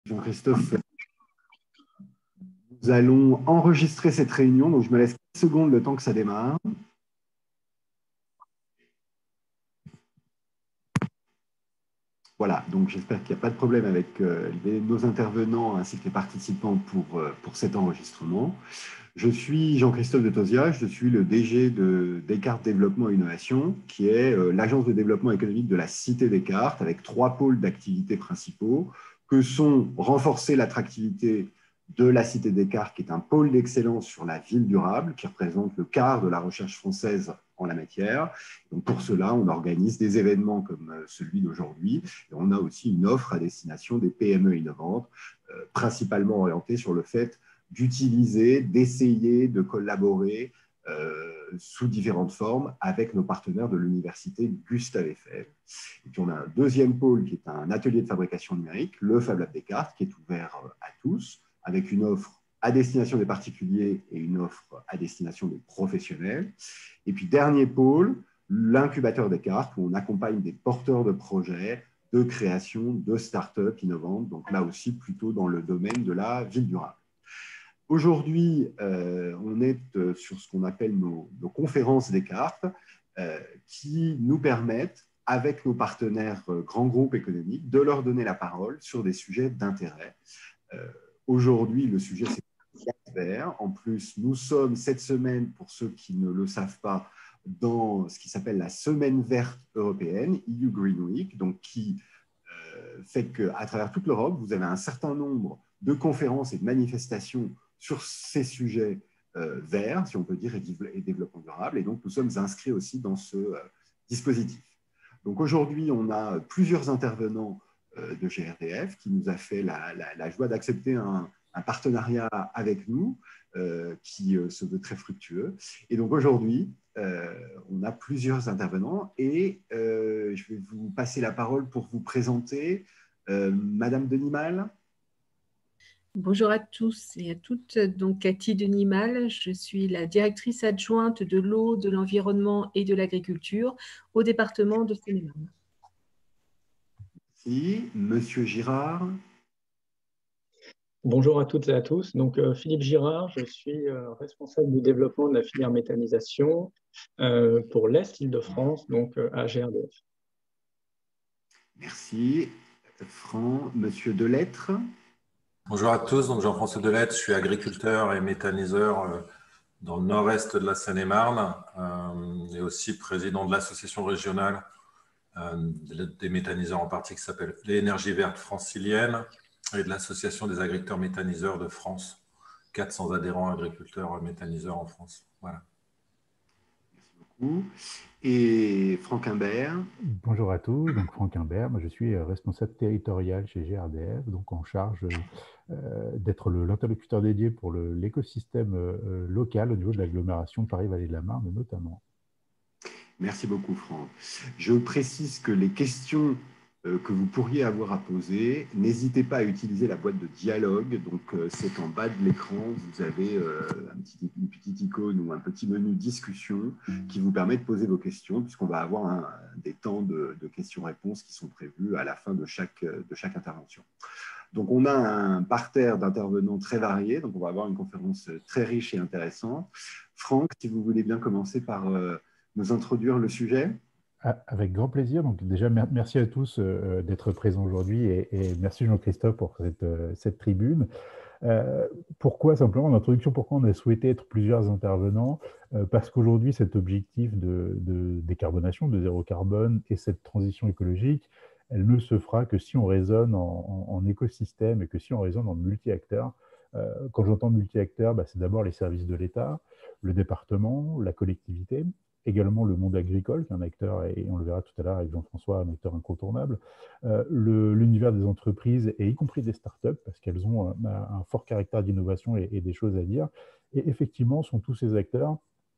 Jean-Christophe, nous allons enregistrer cette réunion, donc je me laisse 4 secondes le temps que ça démarre. Voilà, donc j'espère qu'il n'y a pas de problème avec nos intervenants ainsi que les participants pour cet enregistrement. Je suis Jean-Christophe de Tosia, je suis le DG de Descartes Développement et Innovation, qui est l'agence de développement économique de la Cité Descartes, avec 3 pôles d'activité principaux, que sont renforcer l'attractivité de la Cité Descartes, qui est un pôle d'excellence sur la ville durable, qui représente le quart de la recherche française en la matière. Donc pour cela, on organise des événements comme celui d'aujourd'hui, et on a aussi une offre à destination des PME innovantes, principalement orientée sur le fait d'utiliser, d'essayer, de collaborer sous différentes formes avec nos partenaires de l'université Gustave Eiffel. Et puis on a un deuxième pôle qui est un atelier de fabrication numérique, le Fab Lab Descartes, qui est ouvert à tous, avec une offre à destination des particuliers et une offre à destination des professionnels. Et puis dernier pôle, l'incubateur Descartes, où on accompagne des porteurs de projets de création de start-up innovantes, donc là aussi plutôt dans le domaine de la ville durable. Aujourd'hui, on est sur ce qu'on appelle nos conférences Descartes, qui nous permettent, avec nos partenaires grands groupes économiques, de leur donner la parole sur des sujets d'intérêt. Aujourd'hui, le sujet, c'est le gaz vert. En plus, nous sommes cette semaine, pour ceux qui ne le savent pas, dans ce qui s'appelle la Semaine verte européenne, EU Green Week, donc qui fait qu'à travers toute l'Europe, vous avez un certain nombre de conférences et de manifestations sur ces sujets verts, si on peut dire, et développement durable. Et donc, nous sommes inscrits aussi dans ce dispositif. Donc, aujourd'hui, on a plusieurs intervenants de GRDF qui nous a fait la joie d'accepter un partenariat avec nous qui se veut très fructueux. Et donc, aujourd'hui, on a plusieurs intervenants et je vais vous passer la parole pour vous présenter Madame Denimal. Bonjour à tous et à toutes. Donc, Cathy Denimal, je suis la directrice adjointe de l'eau, de l'environnement et de l'agriculture au département de Seine-et-Marne. Merci. Monsieur Girard. Bonjour à toutes et à tous. Donc, Philippe Girard, je suis responsable du développement de la filière méthanisation pour l'Est Île-de-France, donc à GRDF. Merci. Monsieur Delettre. Bonjour à tous, donc Jean-François Delettre, je suis agriculteur et méthaniseur dans le nord-est de la Seine-et-Marne et aussi président de l'association régionale des méthaniseurs en partie qui s'appelle l'Énergie verte francilienne et de l'association des agriculteurs méthaniseurs de France, 400 adhérents agriculteurs méthaniseurs en France. Voilà. Merci beaucoup. Et Franck Imbert. Bonjour à tous, donc Franck Imbert, moi je suis responsable territorial chez GRDF, donc en charge d'être l'interlocuteur dédié pour l'écosystème local au niveau de l'agglomération Paris-Vallée de la Marne notamment. Merci beaucoup, Franck. Je précise que les questions que vous pourriez avoir à poser, n'hésitez pas à utiliser la boîte de dialogue. Donc, c'est en bas de l'écran, vous avez une petite icône ou un petit menu discussion qui vous permet de poser vos questions, puisqu'on va avoir des temps de questions-réponses qui sont prévus à la fin de chaque intervention. Donc, on a un parterre d'intervenants très variés, donc on va avoir une conférence très riche et intéressante. Franck, si vous voulez bien commencer par nous introduire le sujet. Avec grand plaisir. Donc déjà, merci à tous d'être présents aujourd'hui et merci Jean-Christophe pour cette tribune. Pourquoi, simplement, en introduction, pourquoi on a souhaité être plusieurs intervenants? Parce qu'aujourd'hui, cet objectif de décarbonation, de zéro carbone et cette transition écologique, elle ne se fera que si on raisonne en écosystème et que si on raisonne en multi-acteurs. Quand j'entends multi-acteurs, c'est d'abord les services de l'État, le département, la collectivité, également le monde agricole, qui est un acteur, et on le verra tout à l'heure avec Jean-François, un acteur incontournable, l'univers des entreprises, et y compris des startups, parce qu'elles ont un fort caractère d'innovation et des choses à dire. Et effectivement, sont tous ces acteurs,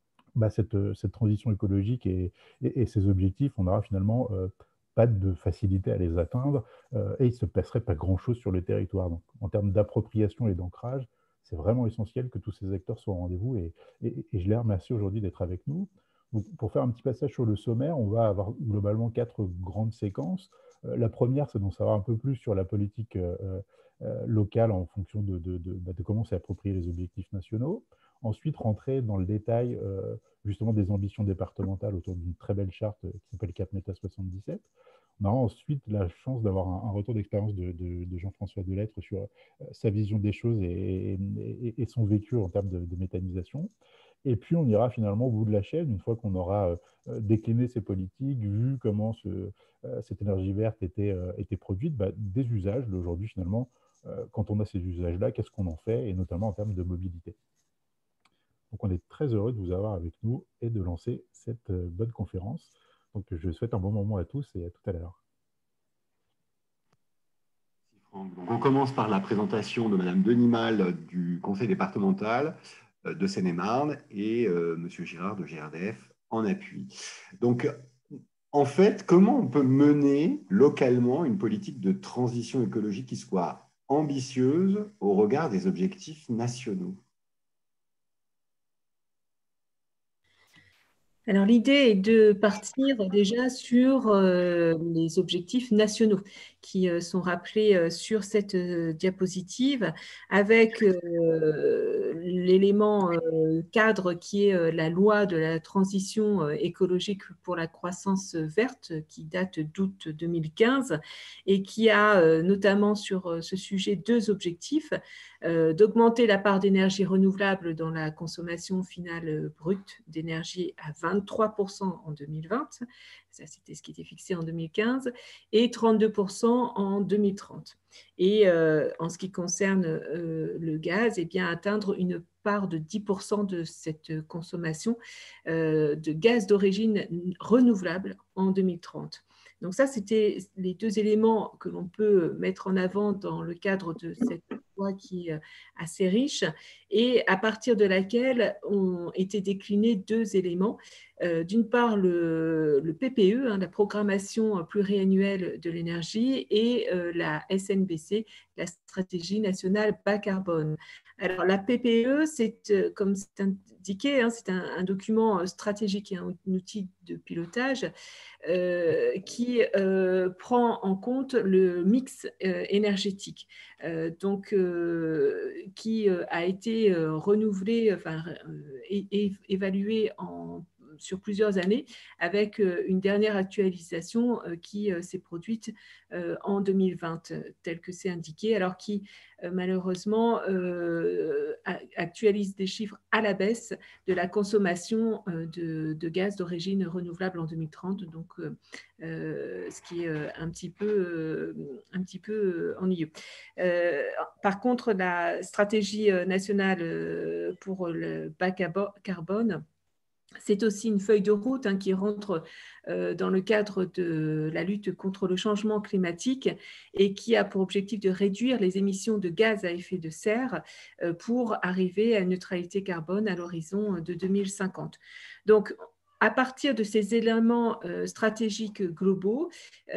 cette transition écologique et ces objectifs, on n'aura finalement pas de facilité à les atteindre, et il ne se passerait pas grand-chose sur le territoire. Donc, en termes d'appropriation et d'ancrage, c'est vraiment essentiel que tous ces acteurs soient au rendez-vous, et je les remercie aujourd'hui d'être avec nous. Donc, pour faire un petit passage sur le sommaire, on va avoir globalement 4 grandes séquences. La première, c'est d'en savoir un peu plus sur la politique locale en fonction de comment s'est approprié les objectifs nationaux. Ensuite, rentrer dans le détail justement des ambitions départementales autour d'une très belle charte qui s'appelle Cap Méta 77. On a ensuite la chance d'avoir un retour d'expérience de Jean-François Delettre sur sa vision des choses et son vécu en termes de méthanisation. Et puis, on ira finalement au bout de la chaîne, une fois qu'on aura décliné ces politiques, vu comment cette énergie verte était produite, des usages d'aujourd'hui finalement. Quand on a ces usages-là, qu'est-ce qu'on en fait, et notamment en termes de mobilité. Donc, on est très heureux de vous avoir avec nous et de lancer cette bonne conférence. Donc, je souhaite un bon moment à tous et à tout à l'heure. Donc, on commence par la présentation de Madame Denimal du conseil départemental de Seine-et-Marne et Monsieur Girard de GRDF en appui. Donc, en fait, comment on peut mener localement une politique de transition écologique qui soit ambitieuse au regard des objectifs nationaux? Alors, l'idée est de partir déjà sur les objectifs nationaux qui sont rappelés sur cette diapositive avec l'élément cadre qui est la loi de la transition écologique pour la croissance verte qui date d'août 2015 et qui a notamment sur ce sujet deux objectifs. D'augmenter la part d'énergie renouvelable dans la consommation finale brute d'énergie à 23% en 2020, ça c'était ce qui était fixé en 2015, et 32% en 2030. Et en ce qui concerne le gaz, eh bien, atteindre une part de 10% de cette consommation de gaz d'origine renouvelable en 2030. Donc ça, c'était les deux éléments que l'on peut mettre en avant dans le cadre de cette loi qui est assez riche et à partir de laquelle ont été déclinés deux éléments. D'une part, le PPE, la programmation pluriannuelle de l'énergie, et la SNBC, la stratégie nationale bas carbone. Alors, la PPE, c'est, comme c'est indiqué, c'est un document stratégique et un outil de pilotage qui prend en compte le mix énergétique, donc qui a été renouvelé, évalué sur plusieurs années, avec une dernière actualisation qui s'est produite en 2020, telle que c'est indiqué, alors qui malheureusement actualise des chiffres à la baisse de la consommation de gaz d'origine renouvelable en 2030, donc ce qui est un petit peu ennuyeux. Par contre, la stratégie nationale pour le bas carbone, c'est aussi une feuille de route qui rentre dans le cadre de la lutte contre le changement climatique et qui a pour objectif de réduire les émissions de gaz à effet de serre pour arriver à une neutralité carbone à l'horizon de 2050. Donc, à partir de ces éléments stratégiques globaux,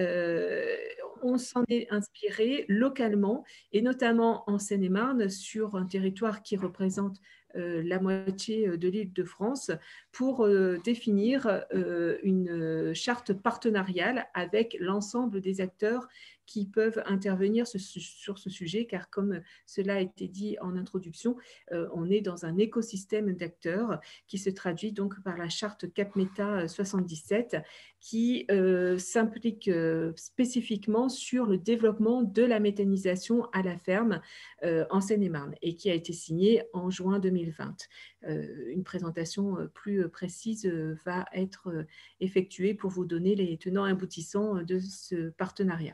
on s'en est inspiré localement et notamment en Seine-et-Marne sur un territoire qui représente la moitié de l'Île-de-France pour définir une charte partenariale avec l'ensemble des acteurs qui peuvent intervenir sur ce sujet, car comme cela a été dit en introduction, on est dans un écosystème d'acteurs qui se traduit donc par la charte Cap Méta 77 qui s'implique spécifiquement sur le développement de la méthanisation à la ferme en Seine-et-Marne et qui a été signée en juin 2020. Une présentation plus précise va être effectuée pour vous donner les tenants et aboutissants de ce partenariat.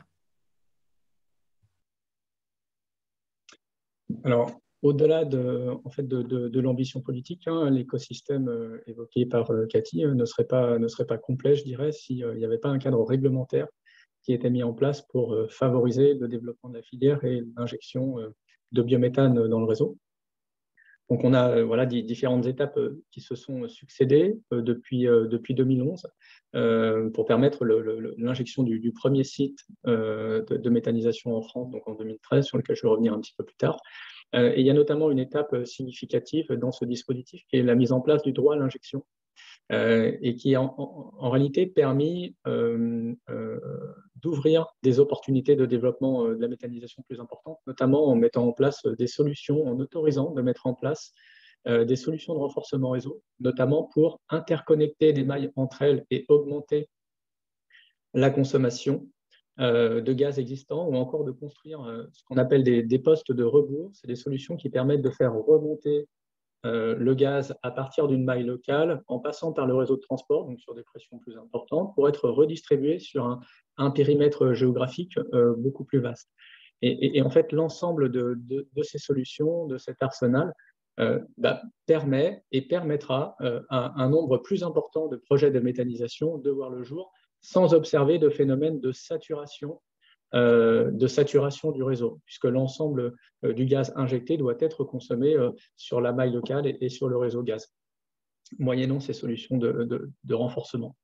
Alors, au-delà de l'ambition politique, l'écosystème évoqué par Cathy ne serait pas complet, je dirais, s'il n'y avait pas un cadre réglementaire qui était mis en place pour favoriser le développement de la filière et l'injection de biométhane dans le réseau. Donc, on a différentes étapes qui se sont succédées depuis 2011 pour permettre l'injection du premier site de méthanisation en France, donc en 2013, sur lequel je vais revenir un petit peu plus tard. Et il y a notamment une étape significative dans ce dispositif qui est la mise en place du droit à l'injection et qui a en réalité permis d'ouvrir des opportunités de développement de la méthanisation plus importantes, notamment en mettant en place des solutions, en autorisant de mettre en place des solutions de renforcement réseau, notamment pour interconnecter des mailles entre elles et augmenter la consommation de gaz existants, ou encore de construire ce qu'on appelle des postes de rebours. C'est des solutions qui permettent de faire remonter le gaz à partir d'une maille locale en passant par le réseau de transport, donc sur des pressions plus importantes, pour être redistribué sur un périmètre géographique beaucoup plus vaste. Et en fait, l'ensemble de ces solutions, de cet arsenal, permet et permettra un nombre plus important de projets de méthanisation de voir le jour sans observer de phénomène de saturation du réseau, puisque l'ensemble du gaz injecté doit être consommé sur la maille locale et sur le réseau gaz, moyennant ces solutions de renforcement.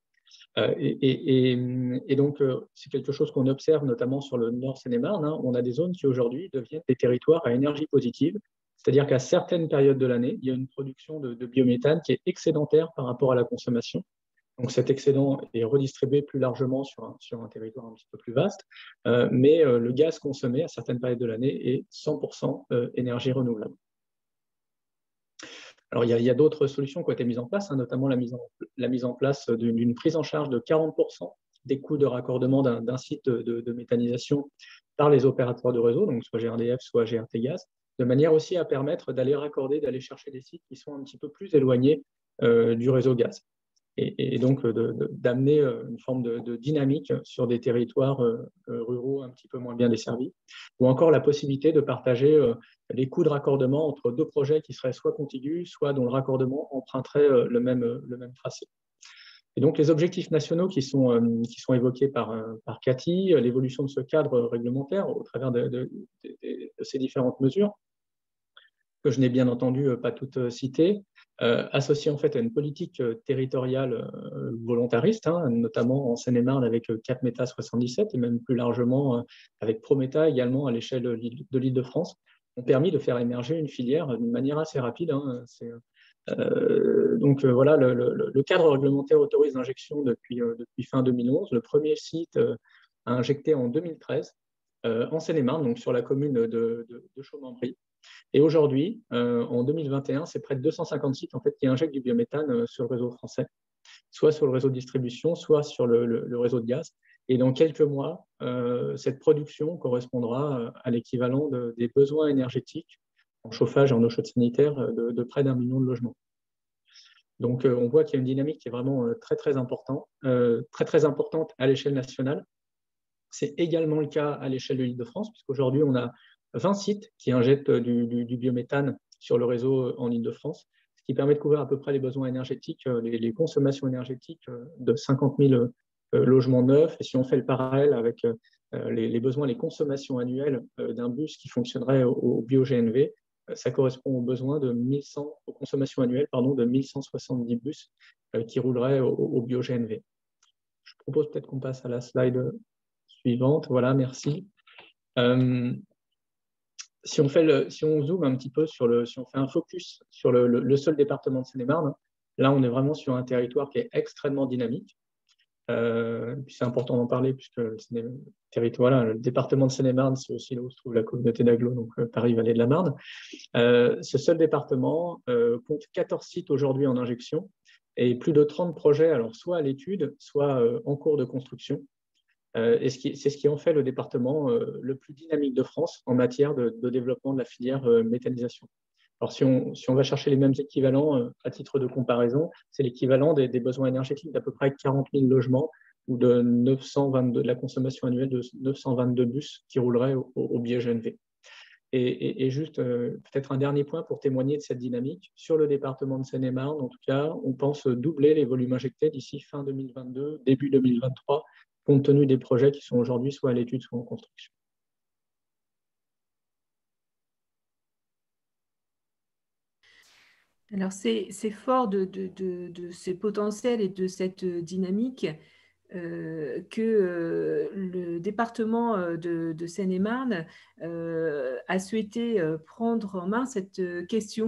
Et donc, c'est quelque chose qu'on observe notamment sur le Nord Seine-et-Marne. On a des zones qui aujourd'hui deviennent des territoires à énergie positive, c'est-à-dire qu'à certaines périodes de l'année, il y a une production de biométhane qui est excédentaire par rapport à la consommation. Donc cet excédent est redistribué plus largement sur un territoire un petit peu plus vaste, mais le gaz consommé à certaines périodes de l'année est 100% énergie renouvelable. Alors il y a d'autres solutions qui ont été mises en place, notamment la mise en place d'une prise en charge de 40% des coûts de raccordement d'un site de méthanisation par les opérateurs de réseau, donc soit GRDF, soit GRT Gaz, de manière aussi à permettre d'aller raccorder, d'aller chercher des sites qui sont un petit peu plus éloignés du réseau gaz. Et donc d'amener une forme de dynamique sur des territoires ruraux un petit peu moins bien desservis, ou encore la possibilité de partager les coûts de raccordement entre deux projets qui seraient soit contigus, soit dont le raccordement emprunterait le même tracé. Et donc les objectifs nationaux qui sont évoqués par Cathy, l'évolution de ce cadre réglementaire au travers de ces différentes mesures, que je n'ai bien entendu pas toutes citées, associé en fait à une politique territoriale volontariste, notamment en Seine-et-Marne avec CapMeta 77 et même plus largement avec Prometa également à l'échelle de l'Île-de-France, ont permis de faire émerger une filière d'une manière assez rapide. Donc voilà, le cadre réglementaire autorise l'injection depuis fin 2011. Le premier site a injecté en 2013 en Seine-et-Marne, donc sur la commune de Chaumes-en-Brie. Et aujourd'hui, en 2021, c'est près de 250 sites en fait, qui injectent du biométhane sur le réseau français, soit sur le réseau de distribution, soit sur le réseau de gaz. Et dans quelques mois, cette production correspondra à l'équivalent des besoins énergétiques en chauffage et en eau chaude sanitaire de près d'1 million de logements. Donc, on voit qu'il y a une dynamique qui est vraiment très importante à l'échelle nationale. C'est également le cas à l'échelle de l'Île-de-France, puisqu'aujourd'hui, on a 20 sites qui injectent du biométhane sur le réseau en Île-de-France, ce qui permet de couvrir à peu près les besoins énergétiques, les consommations énergétiques de 50 000 logements neufs. Et si on fait le parallèle avec les besoins, les consommations annuelles d'un bus qui fonctionnerait au bio-GNV, ça correspond aux besoins aux consommations annuelles de 1170 bus qui rouleraient au bio-GNV. Je propose peut-être qu'on passe à la slide suivante. Voilà, merci. Si on zoome un petit peu si on fait un focus sur le seul département de Seine-et-Marne, là on est vraiment sur un territoire qui est extrêmement dynamique. C'est important d'en parler puisque le département de Seine-et-Marne, c'est aussi là où se trouve la communauté d'Aglo, donc Paris-Vallée de la Marne. Ce seul département compte 14 sites aujourd'hui en injection et plus de 30 projets, alors soit à l'étude, soit en cours de construction. Et c'est ce qui en fait le département le plus dynamique de France en matière de développement de la filière méthanisation. Alors, si on va chercher les mêmes équivalents à titre de comparaison, c'est l'équivalent des besoins énergétiques d'à peu près 40 000 logements ou de la consommation annuelle de 922 bus qui rouleraient au bio-GNV. Et juste peut-être un dernier point pour témoigner de cette dynamique. Sur le département de Seine-et-Marne, en tout cas, on pense doubler les volumes injectés d'ici fin 2022, début 2023, compte tenu des projets qui sont aujourd'hui soit à l'étude, soit en construction. Alors, c'est fort de ces potentiels et de cette dynamique que le département de Seine-et-Marne a souhaité prendre en main cette question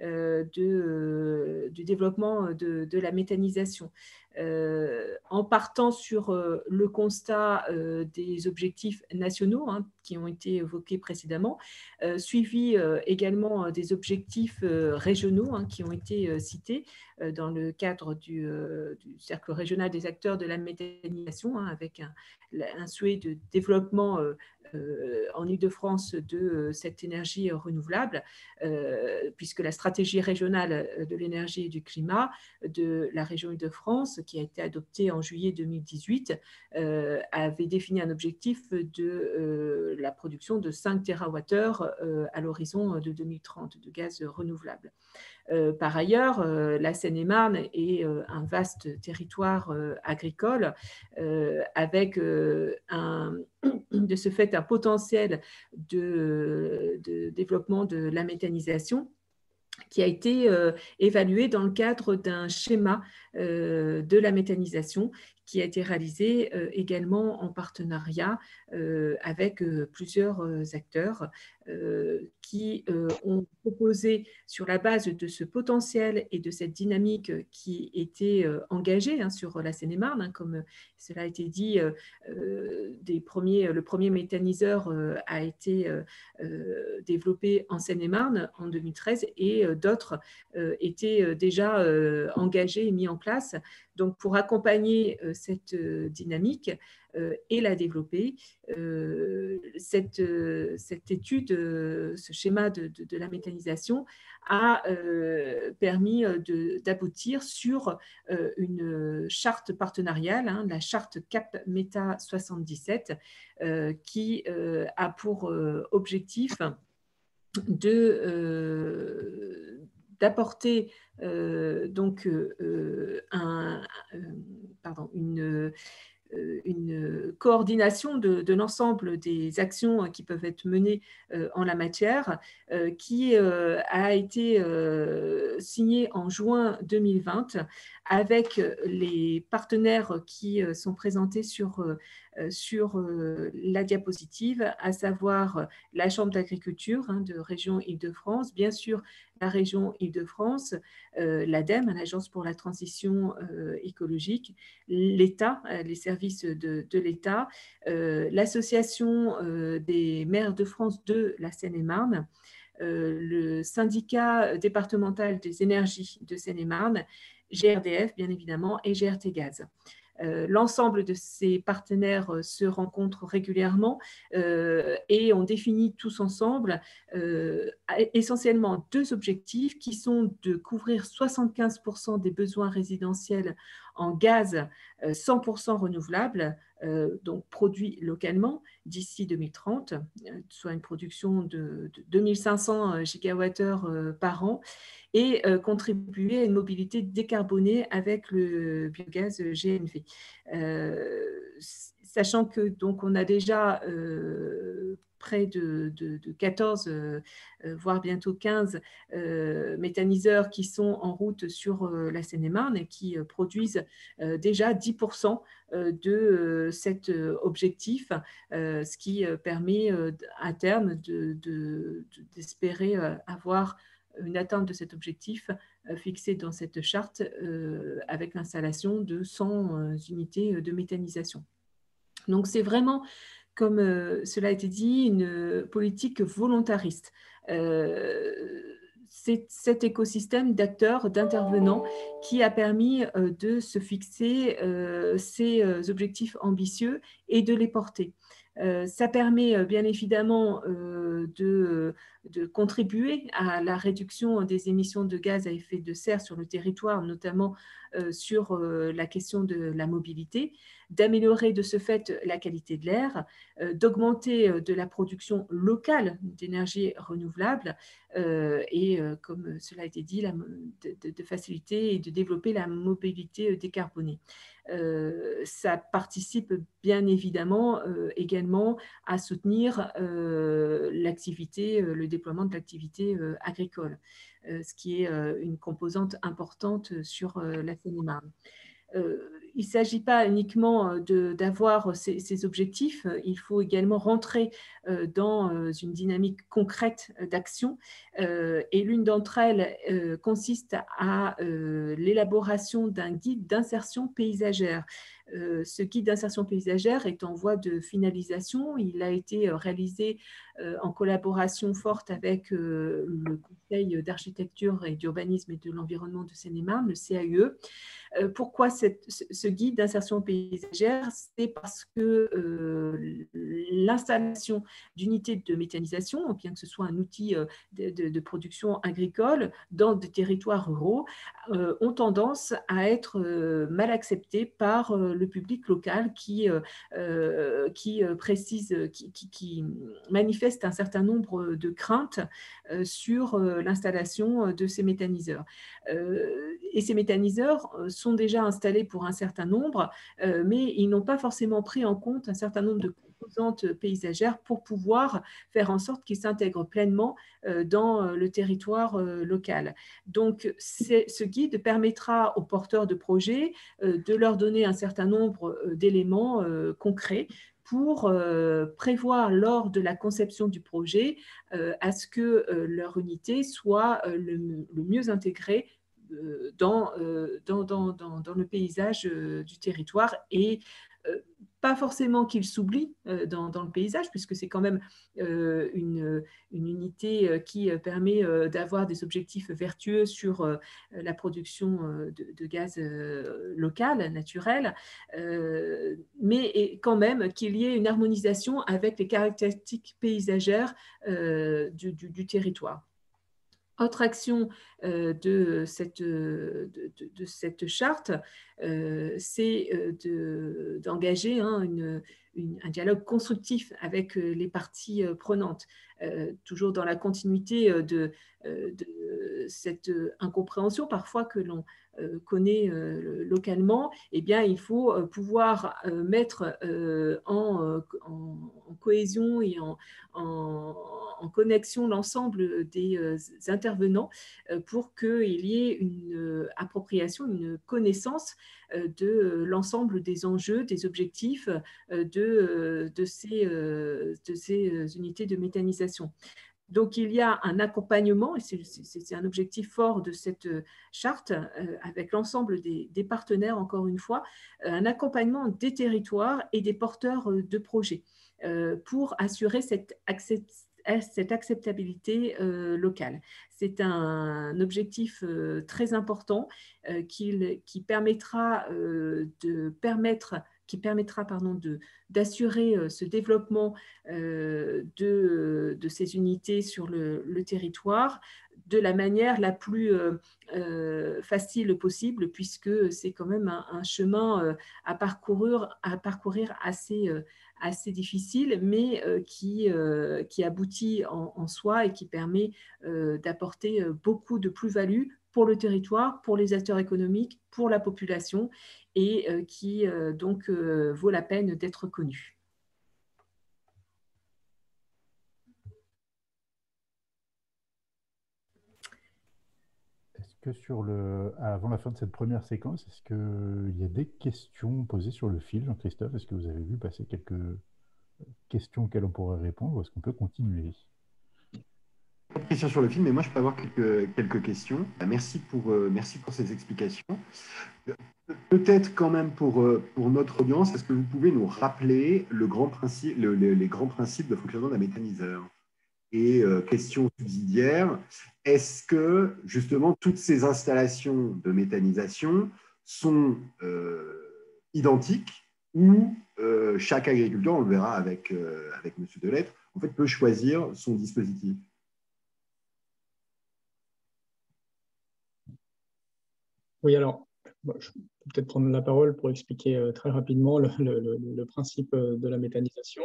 du développement de la méthanisation. En partant sur le constat des objectifs nationaux qui ont été évoqués précédemment, suivi également des objectifs régionaux qui ont été cités dans le cadre du cercle régional des acteurs de la méthanisation, avec un souhait de développement en Île-de-France de cette énergie renouvelable, puisque la stratégie régionale de l'énergie et du climat de la région Île-de-France, qui a été adoptée en juillet 2018, avait défini un objectif de la production de 5 TWh à l'horizon de 2030 de gaz renouvelable. Par ailleurs, la Seine-et-Marne est un vaste territoire agricole avec de ce fait un potentiel de développement de la méthanisation qui a été évalué dans le cadre d'un schéma de la méthanisation qui a été réalisé également en partenariat avec plusieurs acteurs qui ont proposé, sur la base de ce potentiel et de cette dynamique qui était engagée sur la Seine-et-Marne, comme cela a été dit, le premier méthaniseur a été développé en Seine-et-Marne en 2013 et d'autres étaient déjà engagés et mis en place. Donc, pour accompagner cette dynamique et la développer, cette étude, ce schéma de la méthanisation a permis d'aboutir sur une charte partenariale, la charte CAP Méta 77, qui a pour objectif d'apporter une coordination de l'ensemble des actions qui peuvent être menées en la matière, qui a été signée en juin 2020 avec les partenaires qui sont présentés sur la diapositive, à savoir la Chambre d'agriculture de région Île-de-France, bien sûr la région Île-de-France, l'ADEME, l'Agence pour la transition écologique, l'État, les services de l'État, l'Association des maires de France de la Seine-et-Marne, le syndicat départemental des énergies de Seine-et-Marne, GRDF bien évidemment et GRT Gaz. L'ensemble de ces partenaires se rencontrent régulièrement et ont défini tous ensemble essentiellement deux objectifs qui sont de couvrir 75% des besoins résidentiels en gaz 100% renouvelable, donc produit localement d'ici 2030, soit une production de 2500 gigawattheures par an, et contribuer à une mobilité décarbonée avec le biogaz GNV. Sachant que donc on a déjà près de 14, voire bientôt 15 méthaniseurs qui sont en route sur la Seine-et-Marne et qui produisent déjà 10% de cet objectif, ce qui permet à terme d'espérer avoir une atteinte de cet objectif fixé dans cette charte avec l'installation de 100 unités de méthanisation. Donc, c'est vraiment, comme cela a été dit, une politique volontariste. C'est cet écosystème d'acteurs, d'intervenants qui a permis de se fixer ces objectifs ambitieux et de les porter. Ça permet bien évidemment de contribuer à la réduction des émissions de gaz à effet de serre sur le territoire, notamment sur la question de la mobilité, d'améliorer de ce fait la qualité de l'air, d'augmenter de la production locale d'énergie renouvelable et, comme cela a été dit, de faciliter et de développer la mobilité décarbonée. Ça participe bien évidemment également à soutenir l'activité, le déploiement de l'activité agricole, ce qui est une composante importante sur la Seine-et-Marne. ne s'agit pas uniquement d'avoir ces objectifs, il faut également rentrer dans une dynamique concrète d'action. Et l'une d'entre elles consiste à l'élaboration d'un guide d'insertion paysagère. Ce guide d'insertion paysagère est en voie de finalisation. Il a été réalisé en collaboration forte avec le Conseil d'architecture et d'urbanisme et de l'environnement de Seine-et-Marne, le CAUE. Pourquoi ce guide d'insertion paysagère? C'est parce que l'installation d'unités de méthanisation, bien que ce soit un outil de production agricole dans des territoires ruraux, ont tendance à être mal acceptées par le public local qui manifeste un certain nombre de craintes sur l'installation de ces méthaniseurs. Et ces méthaniseurs sont déjà installés pour un certain nombre, mais ils n'ont pas forcément pris en compte un certain nombre de composantes paysagères pour pouvoir faire en sorte qu'ils s'intègrent pleinement dans le territoire local. Donc, ce guide permettra aux porteurs de projets de leur donner un certain nombre d'éléments concrets pour prévoir lors de la conception du projet à ce que leur unité soit le mieux intégrée dans le paysage du territoire et pas forcément qu'il s'oublie dans le paysage, puisque c'est quand même une unité qui permet d'avoir des objectifs vertueux sur la production de gaz local, naturel, mais quand même qu'il y ait une harmonisation avec les caractéristiques paysagères du territoire. Autre action de cette charte, c'est d'engager un dialogue constructif avec les parties prenantes. Toujours dans la continuité de cette incompréhension parfois que l'on connaît localement, eh bien, il faut pouvoir mettre en cohésion et en connexion l'ensemble des intervenants pour qu'il y ait une appropriation, une connaissance de l'ensemble des enjeux, des objectifs de ces unités de méthanisation. Donc, il y a un accompagnement, et c'est un objectif fort de cette charte, avec l'ensemble des partenaires, encore une fois, un accompagnement des territoires et des porteurs de projets pour assurer cette acceptabilité locale. C'est un objectif très important qui permettra d'assurer ce développement de ces unités sur le territoire de la manière la plus facile possible, puisque c'est quand même un chemin à parcourir assez difficile, mais qui aboutit en soi et qui permet d'apporter beaucoup de plus-value pour le territoire, pour les acteurs économiques, pour la population, et qui donc vaut la peine d'être connu. Est-ce que avant la fin de cette première séquence, est-ce qu'il y a des questions posées sur le fil, Jean-Christophe? Est-ce que vous avez vu passer quelques questions auxquelles on pourrait répondre, ou est-ce qu'on peut continuer? Question sur le film, mais moi je peux avoir quelques questions. Merci pour ces explications. Peut-être quand même pour notre audience, est-ce que vous pouvez nous rappeler les grands principes de fonctionnement d'un méthaniseur? Et question subsidiaire, est-ce que justement toutes ces installations de méthanisation sont identiques ou chaque agriculteur, on le verra avec M. Delettre, en fait, peut choisir son dispositif? Oui, alors, je peux peut-être prendre la parole pour expliquer très rapidement le principe de la méthanisation.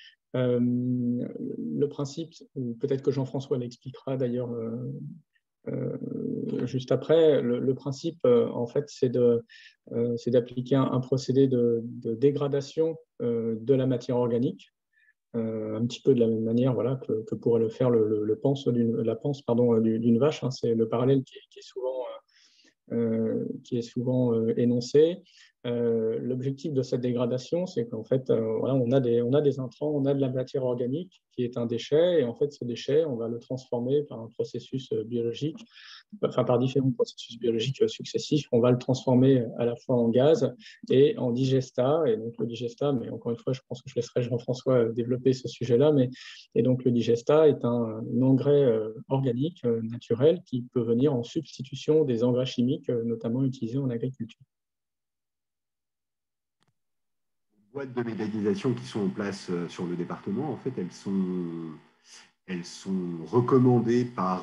Le principe, peut-être que Jean-François l'expliquera d'ailleurs juste après, le principe, en fait, c'est d'appliquer un procédé de dégradation de la matière organique, un petit peu de la même manière voilà, que pourrait le faire la panse d'une vache. Hein, c'est le parallèle qui est souvent énoncé. L'objectif de cette dégradation, c'est qu'en fait, voilà, on a des intrants, on a de la matière organique qui est un déchet, et en fait, ce déchet, on va le transformer par un processus biologique, enfin par différents processus biologiques successifs. On va le transformer à la fois en gaz et en digestat. Et donc le digestat, mais encore une fois, je pense que je laisserai Jean-François développer ce sujet-là, et donc le digestat est un engrais organique, naturel, qui peut venir en substitution des engrais chimiques, notamment utilisés en agriculture. Boîtes de méthanisation qui sont en place sur le département, en fait, elles sont recommandées par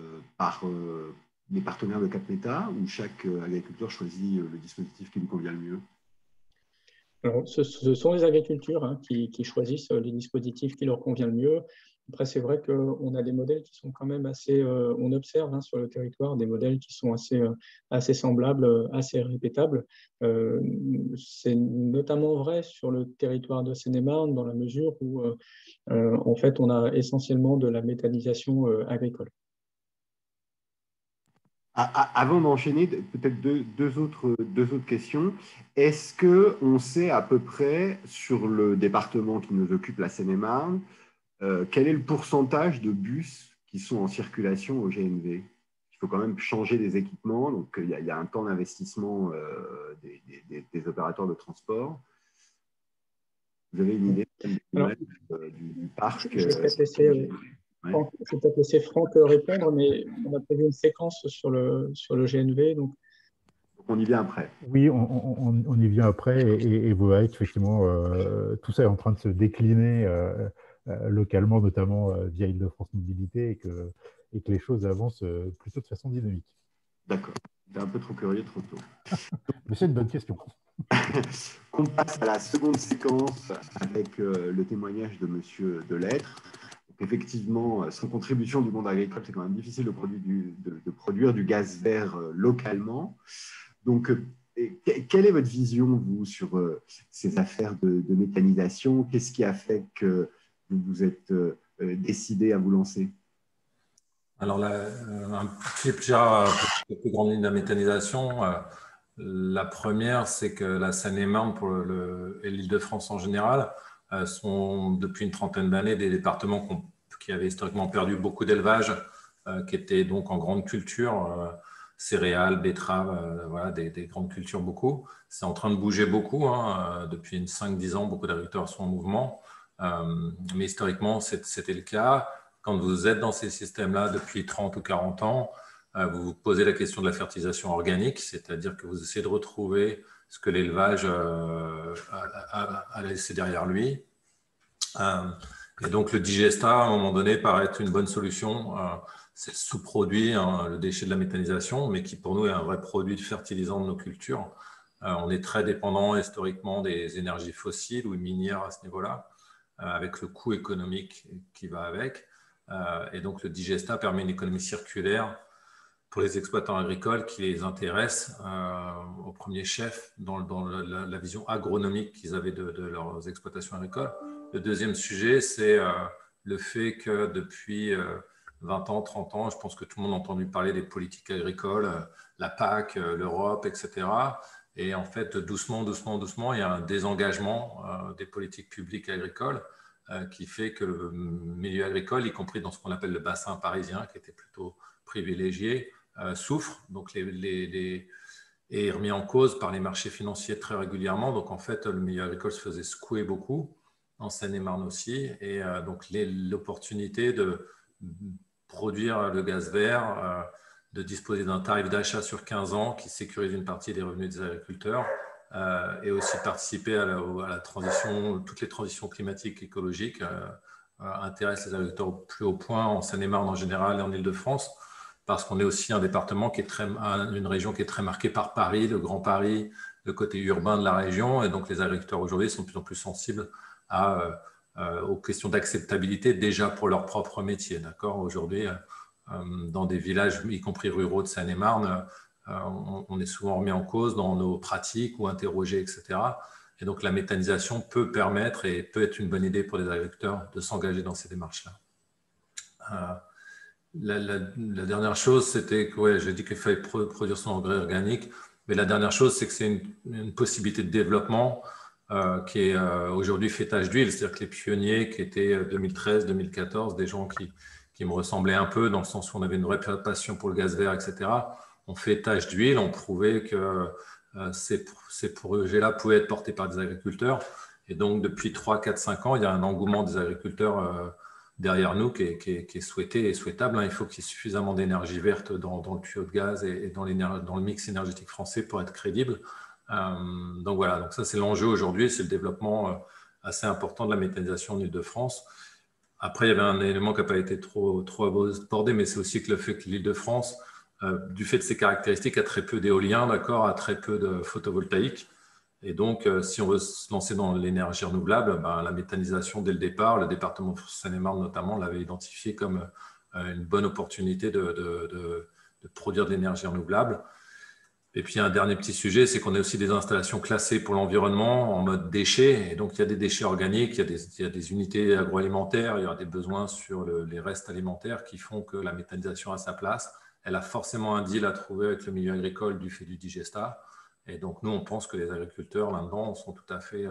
les partenaires de CapMéta, où chaque agriculteur choisit le dispositif qui lui convient le mieux? Alors, ce sont les agriculteurs qui choisissent les dispositifs qui leur conviennent le mieux. Après, c'est vrai qu'on a des modèles qui sont quand même assez, on observe sur le territoire des modèles qui sont assez semblables, assez répétables. C'est notamment vrai sur le territoire de Seine-et-Marne, dans la mesure où, en fait, on a essentiellement de la méthanisation agricole. Avant d'enchaîner, peut-être deux autres questions. Est-ce qu'on sait à peu près, sur le département qui nous occupe, la Seine-et-Marne, quel est le pourcentage de bus qui sont en circulation au GNV? Il faut quand même changer des équipements, donc il y a un temps d'investissement des opérateurs de transport. Vous avez une idée du parc? Je vais peut-être laisser Franck répondre, mais on a prévu une séquence sur le GNV. Donc on y vient après. Oui, on y vient après, et vous verrez qu'effectivement, tout ça est en train de se décliner localement, notamment via Île-de-France Mobilité, et que les choses avancent plutôt de façon dynamique. D'accord. T'es un peu trop curieux, trop tôt. Mais c'est une bonne question. On passe à la seconde séquence avec le témoignage de Monsieur Delettre. Effectivement, sans contribution du monde agricole, c'est quand même difficile de produire du gaz vert localement. Donc, quelle est votre vision, vous, sur ces affaires de méthanisation? Qu'est-ce qui a fait que vous vous êtes décidé à vous lancer? Alors, un petit plus grande ligne de la méthanisation. La première, c'est que la Seine-et-Marne et l'Île-de-France en général sont depuis une trentaine d'années des départements qui avaient historiquement perdu beaucoup d'élevage, qui étaient donc en grande culture, céréales, betteraves, voilà, des grandes cultures beaucoup. C'est en train de bouger beaucoup. Depuis 5-10 ans, beaucoup d'agriculteurs sont en mouvement. Mais historiquement, c'était le cas. Quand vous êtes dans ces systèmes-là depuis 30 ou 40 ans, vous vous posez la question de la fertilisation organique, c'est-à-dire que vous essayez de retrouver ce que l'élevage a laissé derrière lui. Et donc, le digestat, à un moment donné, paraît être une bonne solution. C'est le sous-produit, le déchet de la méthanisation, mais qui, pour nous, est un vrai produit de fertilisant de nos cultures. On est très dépendant historiquement des énergies fossiles ou minières à ce niveau-là, avec le coût économique qui va avec. Et donc, le digestat permet une économie circulaire pour les exploitants agricoles qui les intéressent au premier chef dans la vision agronomique qu'ils avaient de leurs exploitations agricoles. Le deuxième sujet, c'est le fait que depuis 20 ans, 30 ans, je pense que tout le monde a entendu parler des politiques agricoles, la PAC, l'Europe, etc. Et en fait, doucement, il y a un désengagement des politiques publiques agricoles qui fait que le milieu agricole, y compris dans ce qu'on appelle le bassin parisien, qui était plutôt privilégié, souffre donc est remis en cause par les marchés financiers très régulièrement. Donc, en fait, le milieu agricole se faisait secouer beaucoup, en Seine-et-Marne aussi. Et donc, l'opportunité de produire le gaz vert, de disposer d'un tarif d'achat sur 15 ans qui sécurise une partie des revenus des agriculteurs, et aussi participer à la transition, toutes les transitions climatiques et écologiques intéressent les agriculteurs au plus haut point en Seine-et-Marne en général et en Île-de-France, parce qu'on est aussi un département une région qui est très marquée par Paris, le Grand Paris, le côté urbain de la région, et donc les agriculteurs aujourd'hui sont de plus en plus sensibles aux questions d'acceptabilité déjà pour leur propre métier. D'accord ? Aujourd'hui, dans des villages, y compris ruraux de Seine-et-Marne, on est souvent remis en cause dans nos pratiques ou interrogés, etc. Et donc, la méthanisation peut permettre et peut être une bonne idée pour les agriculteurs de s'engager dans ces démarches-là. La dernière chose, c'était que j'ai dit qu'il fallait produire son engrais organique. Mais la dernière chose, c'est que c'est une possibilité de développement qui est aujourd'hui fait tache d'huile. C'est-à-dire que les pionniers qui étaient 2013, 2014, des gens qui me ressemblaient un peu dans le sens où on avait une vraie passion pour le gaz vert, etc., ont fait tache d'huile, ont prouvé que ces projets-là pouvaient être portés par des agriculteurs. Et donc, depuis 3, 4, 5 ans, il y a un engouement des agriculteurs derrière nous qui est souhaité et souhaitable. Il faut qu'il y ait suffisamment d'énergie verte dans le tuyau de gaz et dans le mix énergétique français pour être crédible. Donc voilà, donc ça c'est l'enjeu aujourd'hui, c'est le développement assez important de la méthanisation en Île-de-France. Après, il y avait un élément qui n'a pas été trop abordé, mais c'est aussi que le fait que l'Île-de-France, du fait de ses caractéristiques, a très peu d'éolien, d'accord, a très peu de photovoltaïque. Et donc, si on veut se lancer dans l'énergie renouvelable, la méthanisation dès le départ, le département de Seine-et-Marne notamment l'avait identifié comme une bonne opportunité de produire de l'énergie renouvelable. Et puis, un dernier petit sujet, c'est qu'on a aussi des installations classées pour l'environnement en mode déchets. Et donc, il y a des déchets organiques, il y a des unités agroalimentaires, il y aura des besoins sur les restes alimentaires qui font que la méthanisation a sa place. Elle a forcément un deal à trouver avec le milieu agricole du fait du digestat. Et donc, nous, on pense que les agriculteurs, là-dedans, sont tout à fait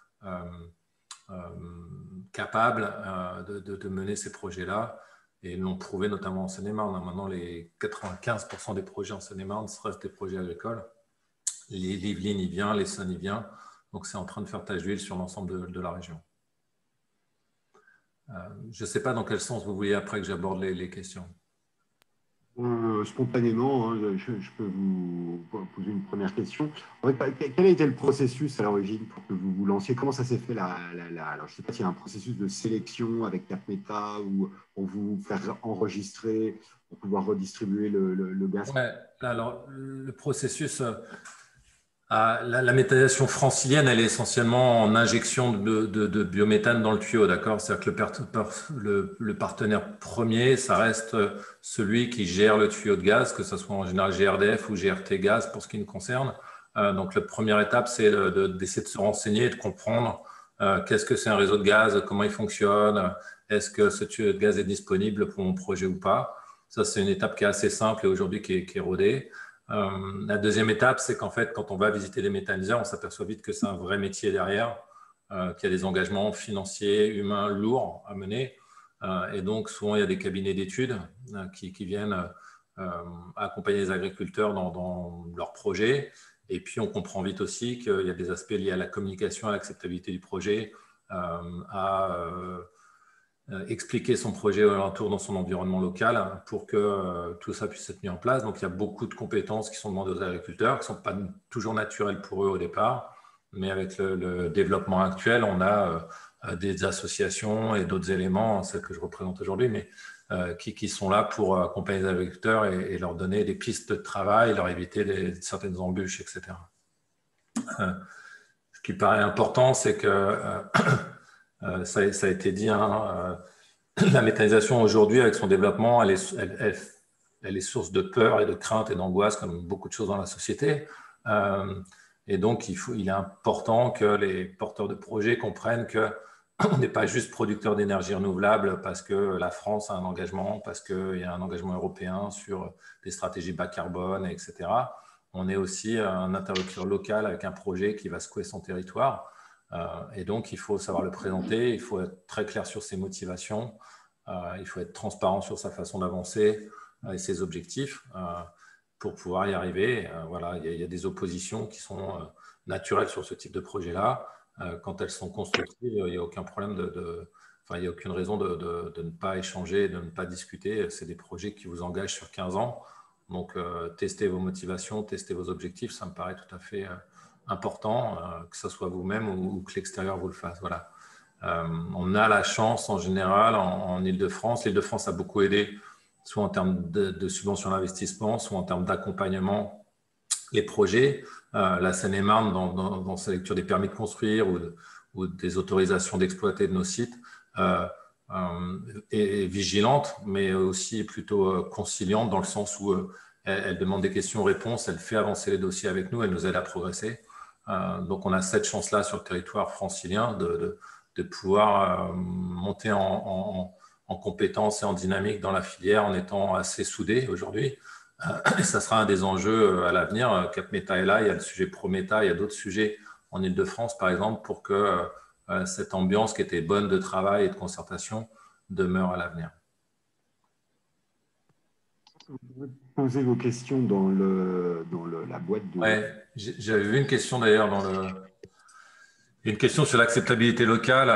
capables de mener ces projets-là. Et ils l'ont prouvé notamment en Seine-et-Marne. Maintenant, les 95% des projets en Seine-et-Marne restent des projets agricoles. Les Yvelines y vient, l'Essonne y vient. Donc, c'est en train de faire tache d'huile sur l'ensemble de la région. Je ne sais pas dans quel sens vous voulez après que j'aborde les questions. Spontanément, je peux vous poser une première question. En fait, quel a été le processus à l'origine pour que vous vous lanciez? Comment ça s'est fait alors, je ne sais pas s'il y a un processus de sélection avec Capmeta ou pour vous faire enregistrer, pour pouvoir redistribuer le gaz. Ouais, alors, le processus, la méthanisation francilienne, elle est essentiellement en injection de biométhane dans le tuyau, d'accord? C'est-à-dire que le partenaire premier, ça reste celui qui gère le tuyau de gaz, que ce soit en général GRDF ou GRT Gaz pour ce qui nous concerne. Donc, la première étape, c'est d'essayer de se renseigner et de comprendre qu'est-ce que c'est un réseau de gaz, comment il fonctionne, est-ce que ce tuyau de gaz est disponible pour mon projet ou pas. Ça, c'est une étape qui est assez simple et aujourd'hui qui est rodée. La deuxième étape, c'est qu'en fait, quand on va visiter les méthaniseurs, on s'aperçoit vite que c'est un vrai métier derrière, qu'il y a des engagements financiers, humains lourds à mener. Et donc, souvent, il y a des cabinets d'études qui viennent accompagner les agriculteurs dans leurs projets. Et puis, on comprend vite aussi qu'il y a des aspects liés à la communication, à l'acceptabilité du projet, expliquer son projet alentour dans son environnement local pour que tout ça puisse être mis en place. Donc, il y a beaucoup de compétences qui sont demandées aux agriculteurs, qui ne sont pas toujours naturelles pour eux au départ. Mais avec le développement actuel, on a des associations et d'autres éléments, celles que je représente aujourd'hui, mais qui sont là pour accompagner les agriculteurs et leur donner des pistes de travail, leur éviter certaines embûches, etc. Ce qui paraît important, c'est que ça a été dit, la méthanisation aujourd'hui, avec son développement, elle est source de peur et de crainte et d'angoisse, comme beaucoup de choses dans la société. Et donc, il est important que les porteurs de projets comprennent qu'on n'est pas juste producteur d'énergie renouvelable parce que la France a un engagement, parce qu'il y a un engagement européen sur des stratégies bas carbone, etc. On est aussi un interlocuteur local avec un projet qui va secouer son territoire. Et donc, il faut savoir le présenter, il faut être très clair sur ses motivations, il faut être transparent sur sa façon d'avancer et ses objectifs pour pouvoir y arriver. Voilà, il y a des oppositions qui sont naturelles sur ce type de projet-là. Quand elles sont constructives, il n'y a aucun problème il n'y a aucune raison de ne pas échanger, de ne pas discuter. C'est des projets qui vous engagent sur 15 ans. Donc, testez vos motivations, testez vos objectifs, ça me paraît tout à fait important, que ce soit vous-même ou que l'extérieur vous le fasse. Voilà. On a la chance en général en Île-de-France. L'Île-de-France a beaucoup aidé, soit en termes de subventions d'investissement, soit en termes d'accompagnement les projets. La Seine-et-Marne, dans sa lecture des permis de construire ou des autorisations d'exploiter de nos sites, est vigilante, mais aussi plutôt conciliante dans le sens où elle demande des questions-réponses, elle fait avancer les dossiers avec nous, elle nous aide à progresser. Donc, on a cette chance-là sur le territoire francilien de pouvoir monter en compétences et en dynamique dans la filière en étant assez soudés aujourd'hui. Et ça sera un des enjeux à l'avenir. Cap Méta est là, il y a le sujet Pro-Méta, il y a d'autres sujets en Île-de-France, par exemple, pour que cette ambiance qui était bonne de travail et de concertation demeure à l'avenir. Vous pouvez poser vos questions dans la boîte de… Ouais, j'avais vu une question d'ailleurs une question sur l'acceptabilité locale.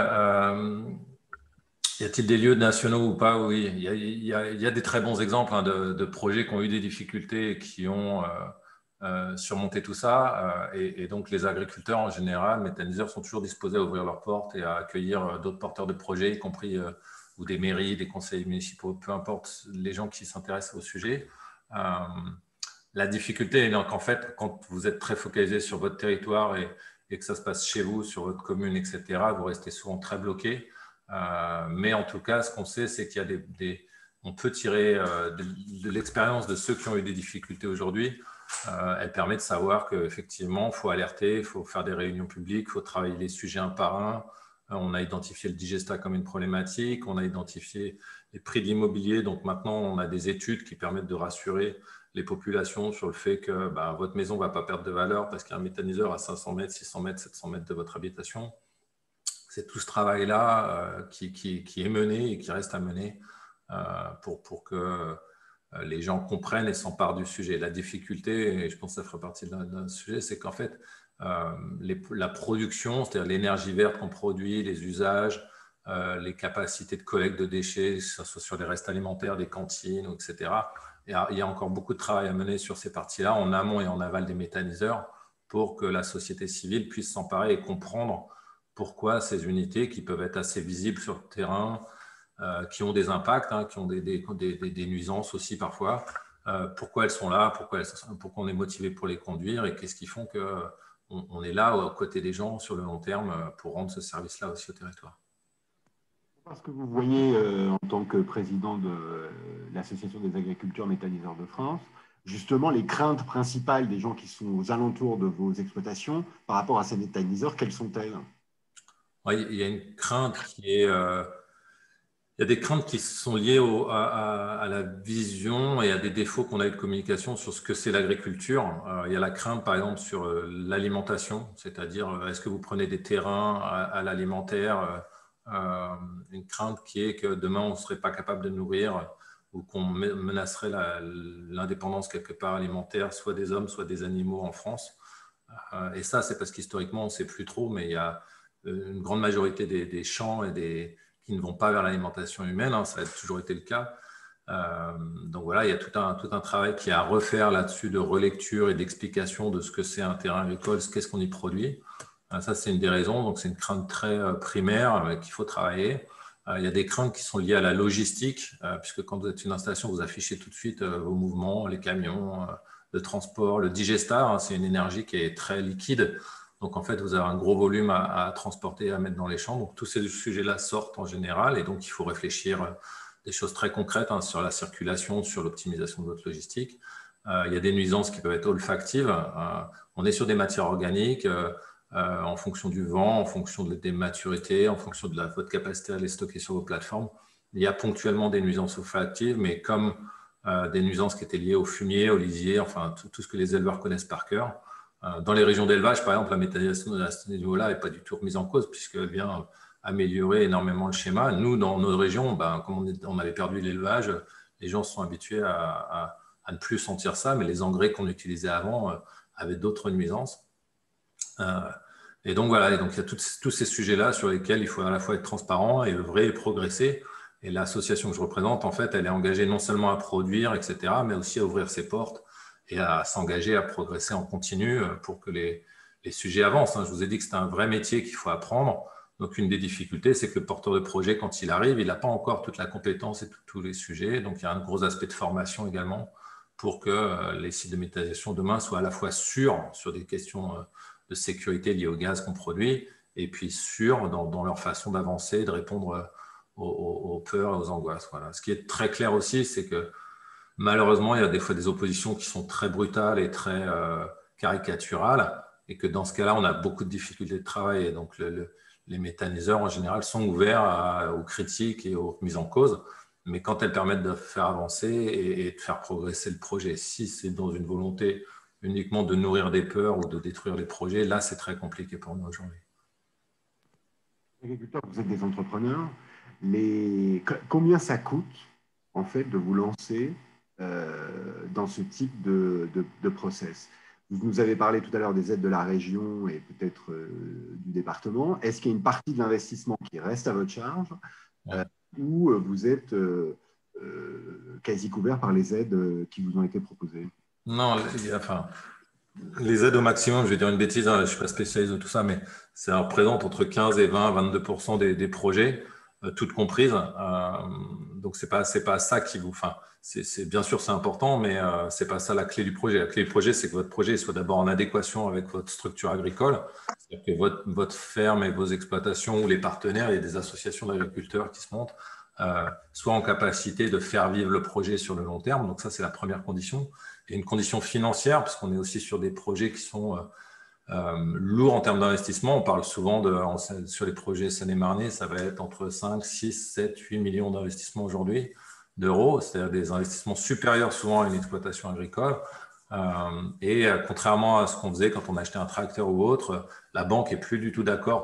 Y a-t-il des lieux nationaux ou pas? Oui, il y a des très bons exemples hein, de projets qui ont eu des difficultés et qui ont surmonté tout ça. Et donc, les agriculteurs en général, méthaniseurs, sont toujours disposés à ouvrir leurs portes et à accueillir d'autres porteurs de projets, y compris ou des mairies, des conseils municipaux, peu importe les gens qui s'intéressent au sujet. La difficulté est donc en fait, quand vous êtes très focalisé sur votre territoire et que ça se passe chez vous, sur votre commune, etc., vous restez souvent très bloqué. Mais en tout cas, ce qu'on sait, c'est qu'il y a on peut tirer de l'expérience de ceux qui ont eu des difficultés aujourd'hui. Elle permet de savoir qu'effectivement, il faut alerter, il faut faire des réunions publiques, il faut travailler les sujets un par un. On a identifié le digesta comme une problématique, on a identifié les prix de l'immobilier. Donc maintenant, on a des études qui permettent de rassurer les populations sur le fait que votre maison ne va pas perdre de valeur parce qu'il y a un méthaniseur à 500 mètres, 600 mètres, 700 mètres de votre habitation. C'est tout ce travail-là qui est mené et qui reste à mener pour que les gens comprennent et s'emparent du sujet. La difficulté, et je pense que ça fera partie d'un sujet, c'est qu'en fait, la production, c'est-à-dire l'énergie verte qu'on produit, les usages, les capacités de collecte de déchets, que ce soit sur les restes alimentaires, des cantines, etc. Il y a encore beaucoup de travail à mener sur ces parties-là, en amont et en aval des méthaniseurs, pour que la société civile puisse s'emparer et comprendre pourquoi ces unités qui peuvent être assez visibles sur le terrain, qui ont des impacts, hein, qui ont des nuisances aussi parfois, pourquoi elles sont là, pourquoi on est motivé pour les conduire et qu'est-ce qui font qu'on est là aux côtés des gens sur le long terme pour rendre ce service-là aussi au territoire. Parce que vous voyez, en tant que président de l'Association des agriculteurs méthaniseurs de France, justement les craintes principales des gens qui sont aux alentours de vos exploitations par rapport à ces méthaniseurs, quelles sont-elles? Oui, il y a une crainte qui est… il y a des craintes qui sont liées à la vision et à des défauts qu'on a eu de communication sur ce que c'est l'agriculture. Il y a la crainte, par exemple, sur l'alimentation, c'est-à-dire est-ce que vous prenez des terrains à l'alimentaire, une crainte qui est que demain, on ne serait pas capable de nourrir ou qu'on menacerait l'indépendance quelque part alimentaire, soit des hommes, soit des animaux en France. Et ça, c'est parce qu'historiquement, on ne sait plus trop, mais il y a une grande majorité des champs et qui ne vont pas vers l'alimentation humaine, hein, ça a toujours été le cas. Donc voilà, il y a tout un travail qui est à refaire là-dessus de relecture et d'explication de ce que c'est un terrain agricole, qu'est-ce qu'on y produit. Ça, c'est une des raisons. Donc, c'est une crainte très primaire qu'il faut travailler. Il y a des craintes qui sont liées à la logistique, puisque quand vous êtes une installation, vous affichez tout de suite vos mouvements, les camions, le transport, le digesta, hein, c'est une énergie qui est très liquide. Donc, en fait, vous avez un gros volume à transporter, à mettre dans les champs. Donc, tous ces sujets-là sortent en général. Et donc, il faut réfléchir des choses très concrètes hein, sur la circulation, sur l'optimisation de votre logistique. Il y a des nuisances qui peuvent être olfactives. On est sur des matières organiques en fonction du vent, en fonction des maturités, en fonction de votre capacité à les stocker sur vos plateformes. Il y a ponctuellement des nuisances olfactives, mais comme des nuisances qui étaient liées au fumier, au lisier, enfin tout ce que les éleveurs connaissent par cœur. Dans les régions d'élevage, par exemple, la méthanisation de ce niveau-là n'est pas du tout remise en cause puisqu'elle vient améliorer énormément le schéma. Nous, dans nos régions, comme on avait perdu l'élevage, les gens sont habitués à ne plus sentir ça, mais les engrais qu'on utilisait avant avaient d'autres nuisances. Et donc, voilà, et donc, il y a tous ces sujets-là sur lesquels il faut à la fois être transparent et œuvrer et progresser. Et l'association que je représente, en fait, elle est engagée non seulement à produire, etc., mais aussi à ouvrir ses portes et à s'engager à progresser en continu pour que les sujets avancent. Je vous ai dit que c'est un vrai métier qu'il faut apprendre. Donc, une des difficultés, c'est que le porteur de projet, quand il arrive, il n'a pas encore toute la compétence et tous les sujets. Donc, il y a un gros aspect de formation également pour que les sites de méthanisation demain soient à la fois sûrs sur des questions de sécurité liées au gaz qu'on produit et puis sûrs dans leur façon d'avancer, de répondre aux peurs et aux angoisses. Voilà. Ce qui est très clair aussi, c'est que malheureusement, il y a des fois des oppositions qui sont très brutales et très caricaturales et que dans ce cas-là, on a beaucoup de difficultés de travail. Et donc, les méthaniseurs, en général, sont ouverts aux critiques et aux mises en cause. mais quand elles permettent de faire avancer et de faire progresser le projet. Si c'est dans une volonté uniquement de nourrir des peurs ou de détruire les projets, là, c'est très compliqué pour nous aujourd'hui. Agriculteurs, vous êtes des entrepreneurs. Combien ça coûte, en fait, de vous lancer dans ce type de process? Vous nous avez parlé tout à l'heure des aides de la région et peut-être du département. Est-ce qu'il y a une partie de l'investissement qui reste à votre charge ou vous êtes quasi couvert par les aides qui vous ont été proposées? Non, enfin, les aides au maximum, je vais dire une bêtise, hein, je ne suis pas spécialiste de tout ça, mais ça représente entre 15 et 20-22% des projets, toutes comprises. Donc, c'est pas ça qui vous… Enfin, bien sûr, c'est important, mais ce n'est pas ça la clé du projet. La clé du projet, c'est que votre projet soit d'abord en adéquation avec votre structure agricole, c'est-à-dire que votre ferme et vos exploitations ou les partenaires, il y a des associations d'agriculteurs qui se montent, soient en capacité de faire vivre le projet sur le long terme. Donc, ça, c'est la première condition. Et une condition financière, parce qu'on est aussi sur des projets qui sont lourds en termes d'investissement. On parle souvent sur les projets Seine-et-Marnais, ça va être entre 5, 6, 7, 8 millions d'investissements aujourd'hui, d'euros, c'est-à-dire des investissements supérieurs souvent à une exploitation agricole. Contrairement à ce qu'on faisait quand on achetait un tracteur ou autre, la banque n'est plus du tout d'accord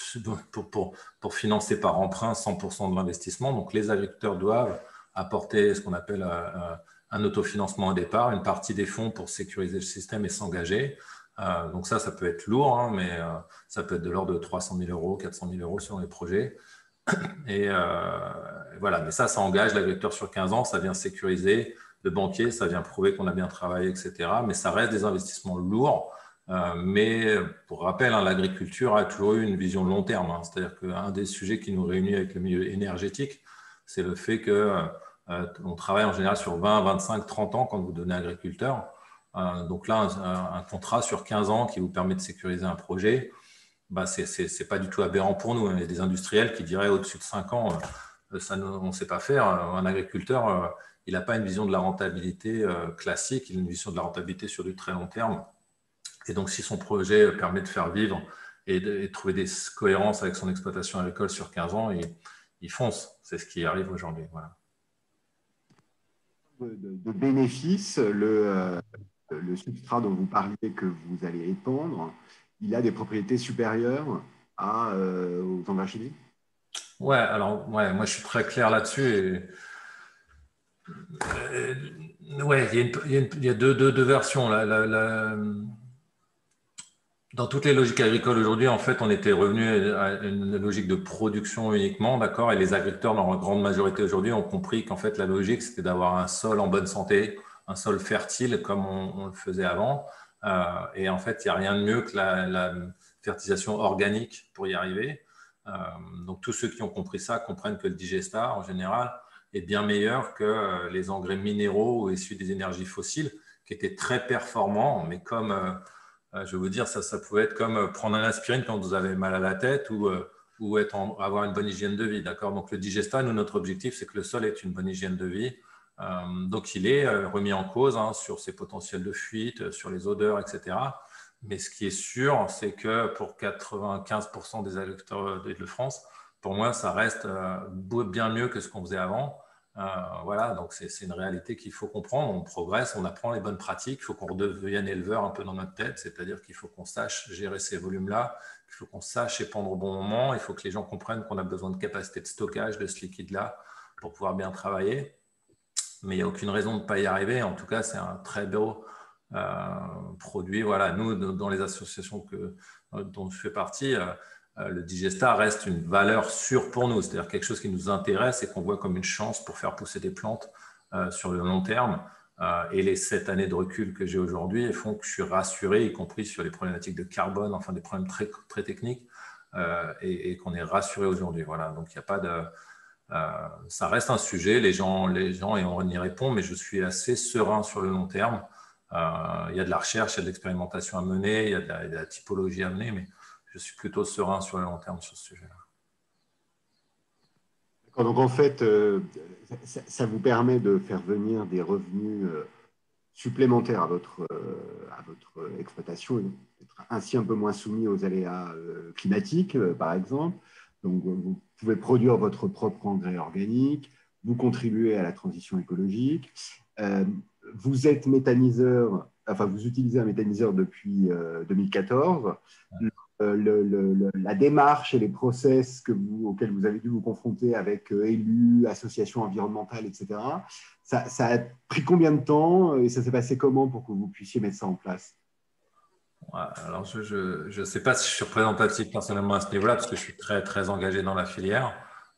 pour financer par emprunt 100% de l'investissement. Donc, les agriculteurs doivent apporter ce qu'on appelle un autofinancement au départ, une partie des fonds pour sécuriser le système et s'engager. Donc ça peut être lourd, hein, mais ça peut être de l'ordre de 300 000 euros, 400 000 euros sur les projets. Et voilà, mais ça engage l'agriculteur sur 15 ans, ça vient sécuriser le banquier, ça vient prouver qu'on a bien travaillé, etc. Mais ça reste des investissements lourds. Mais pour rappel, hein, l'agriculture a toujours eu une vision de long terme. Hein. C'est-à-dire qu'un des sujets qui nous réunit avec le milieu énergétique, c'est le fait qu'on travaille en général sur 20, 25, 30 ans quand vous devenez agriculteur. Donc là, un contrat sur 15 ans qui vous permet de sécuriser un projet, bah, ce n'est pas du tout aberrant pour nous. Il y a des industriels qui diraient au-dessus de 5 ans, on ne sait pas faire. Un agriculteur, il n'a pas une vision de la rentabilité classique, il a une vision de la rentabilité sur du très long terme. Et donc, si son projet permet de faire vivre et de trouver des cohérences avec son exploitation agricole sur 15 ans, il fonce. C'est ce qui arrive aujourd'hui. Voilà. De bénéfices, le substrat dont vous parliez que vous allez épandre, il a des propriétés supérieures aux engrais chimiques? Ouais, alors ouais, moi je suis très clair là-dessus. Ouais, il y a deux versions. Dans toutes les logiques agricoles aujourd'hui, en fait, on était revenu à une logique de production uniquement, d'accord? Et les agriculteurs, dans leur grande majorité aujourd'hui, ont compris qu'en fait, la logique, c'était d'avoir un sol en bonne santé, un sol fertile comme on le faisait avant. Et en fait, il n'y a rien de mieux que la fertilisation organique pour y arriver. Donc, tous ceux qui ont compris ça comprennent que le digestat, en général, est bien meilleur que les engrais minéraux ou issus des énergies fossiles, qui étaient très performants, mais comme… je veux dire, ça pouvait être comme prendre un aspirine quand vous avez mal à la tête ou avoir une bonne hygiène de vie. D'accord ? Donc, le digestat, nous, notre objectif, c'est que le sol ait une bonne hygiène de vie. Donc, il est remis en cause sur ses potentiels de fuite, sur les odeurs, etc. Mais ce qui est sûr, c'est que pour 95% des agriculteurs de France, pour moi, ça reste bien mieux que ce qu'on faisait avant. Voilà, donc c'est une réalité qu'il faut comprendre. On progresse, on apprend les bonnes pratiques. Il faut qu'on redevienne éleveur un peu dans notre tête, c'est-à-dire qu'il faut qu'on sache gérer ces volumes-là, il faut qu'on sache épandre au bon moment, il faut que les gens comprennent qu'on a besoin de capacité de stockage de ce liquide-là pour pouvoir bien travailler. Mais il n'y a aucune raison de ne pas y arriver. En tout cas, c'est un très beau produit. Voilà, nous, dans les associations dont je fais partie, le digestat reste une valeur sûre pour nous, c'est-à-dire quelque chose qui nous intéresse et qu'on voit comme une chance pour faire pousser des plantes sur le long terme. Et les 7 années de recul que j'ai aujourd'hui font que je suis rassuré, y compris sur les problématiques de carbone, enfin des problèmes très, très techniques, et qu'on est rassuré aujourd'hui. Voilà, donc il n'y a pas de… ça reste un sujet, les gens et on y répond, mais je suis assez serein sur le long terme. Il y a de la recherche, il y a de l'expérimentation à mener, il y a de la typologie à mener, mais je suis plutôt serein sur le long terme sur ce sujet-là. D'accord, donc en fait, ça vous permet de faire venir des revenus supplémentaires à votre exploitation, et d'être ainsi un peu moins soumis aux aléas climatiques, par exemple. Donc, vous pouvez produire votre propre engrais organique, vous contribuez à la transition écologique. Vous êtes méthaniseur, enfin vous utilisez un méthaniseur depuis 2014. La démarche et les process auxquels vous avez dû vous confronter avec élus, associations environnementales, etc., ça a pris combien de temps et ça s'est passé comment pour que vous puissiez mettre ça en place? Alors, je ne sais pas si je suis représentatif personnellement à ce niveau-là, parce que je suis très, très engagé dans la filière.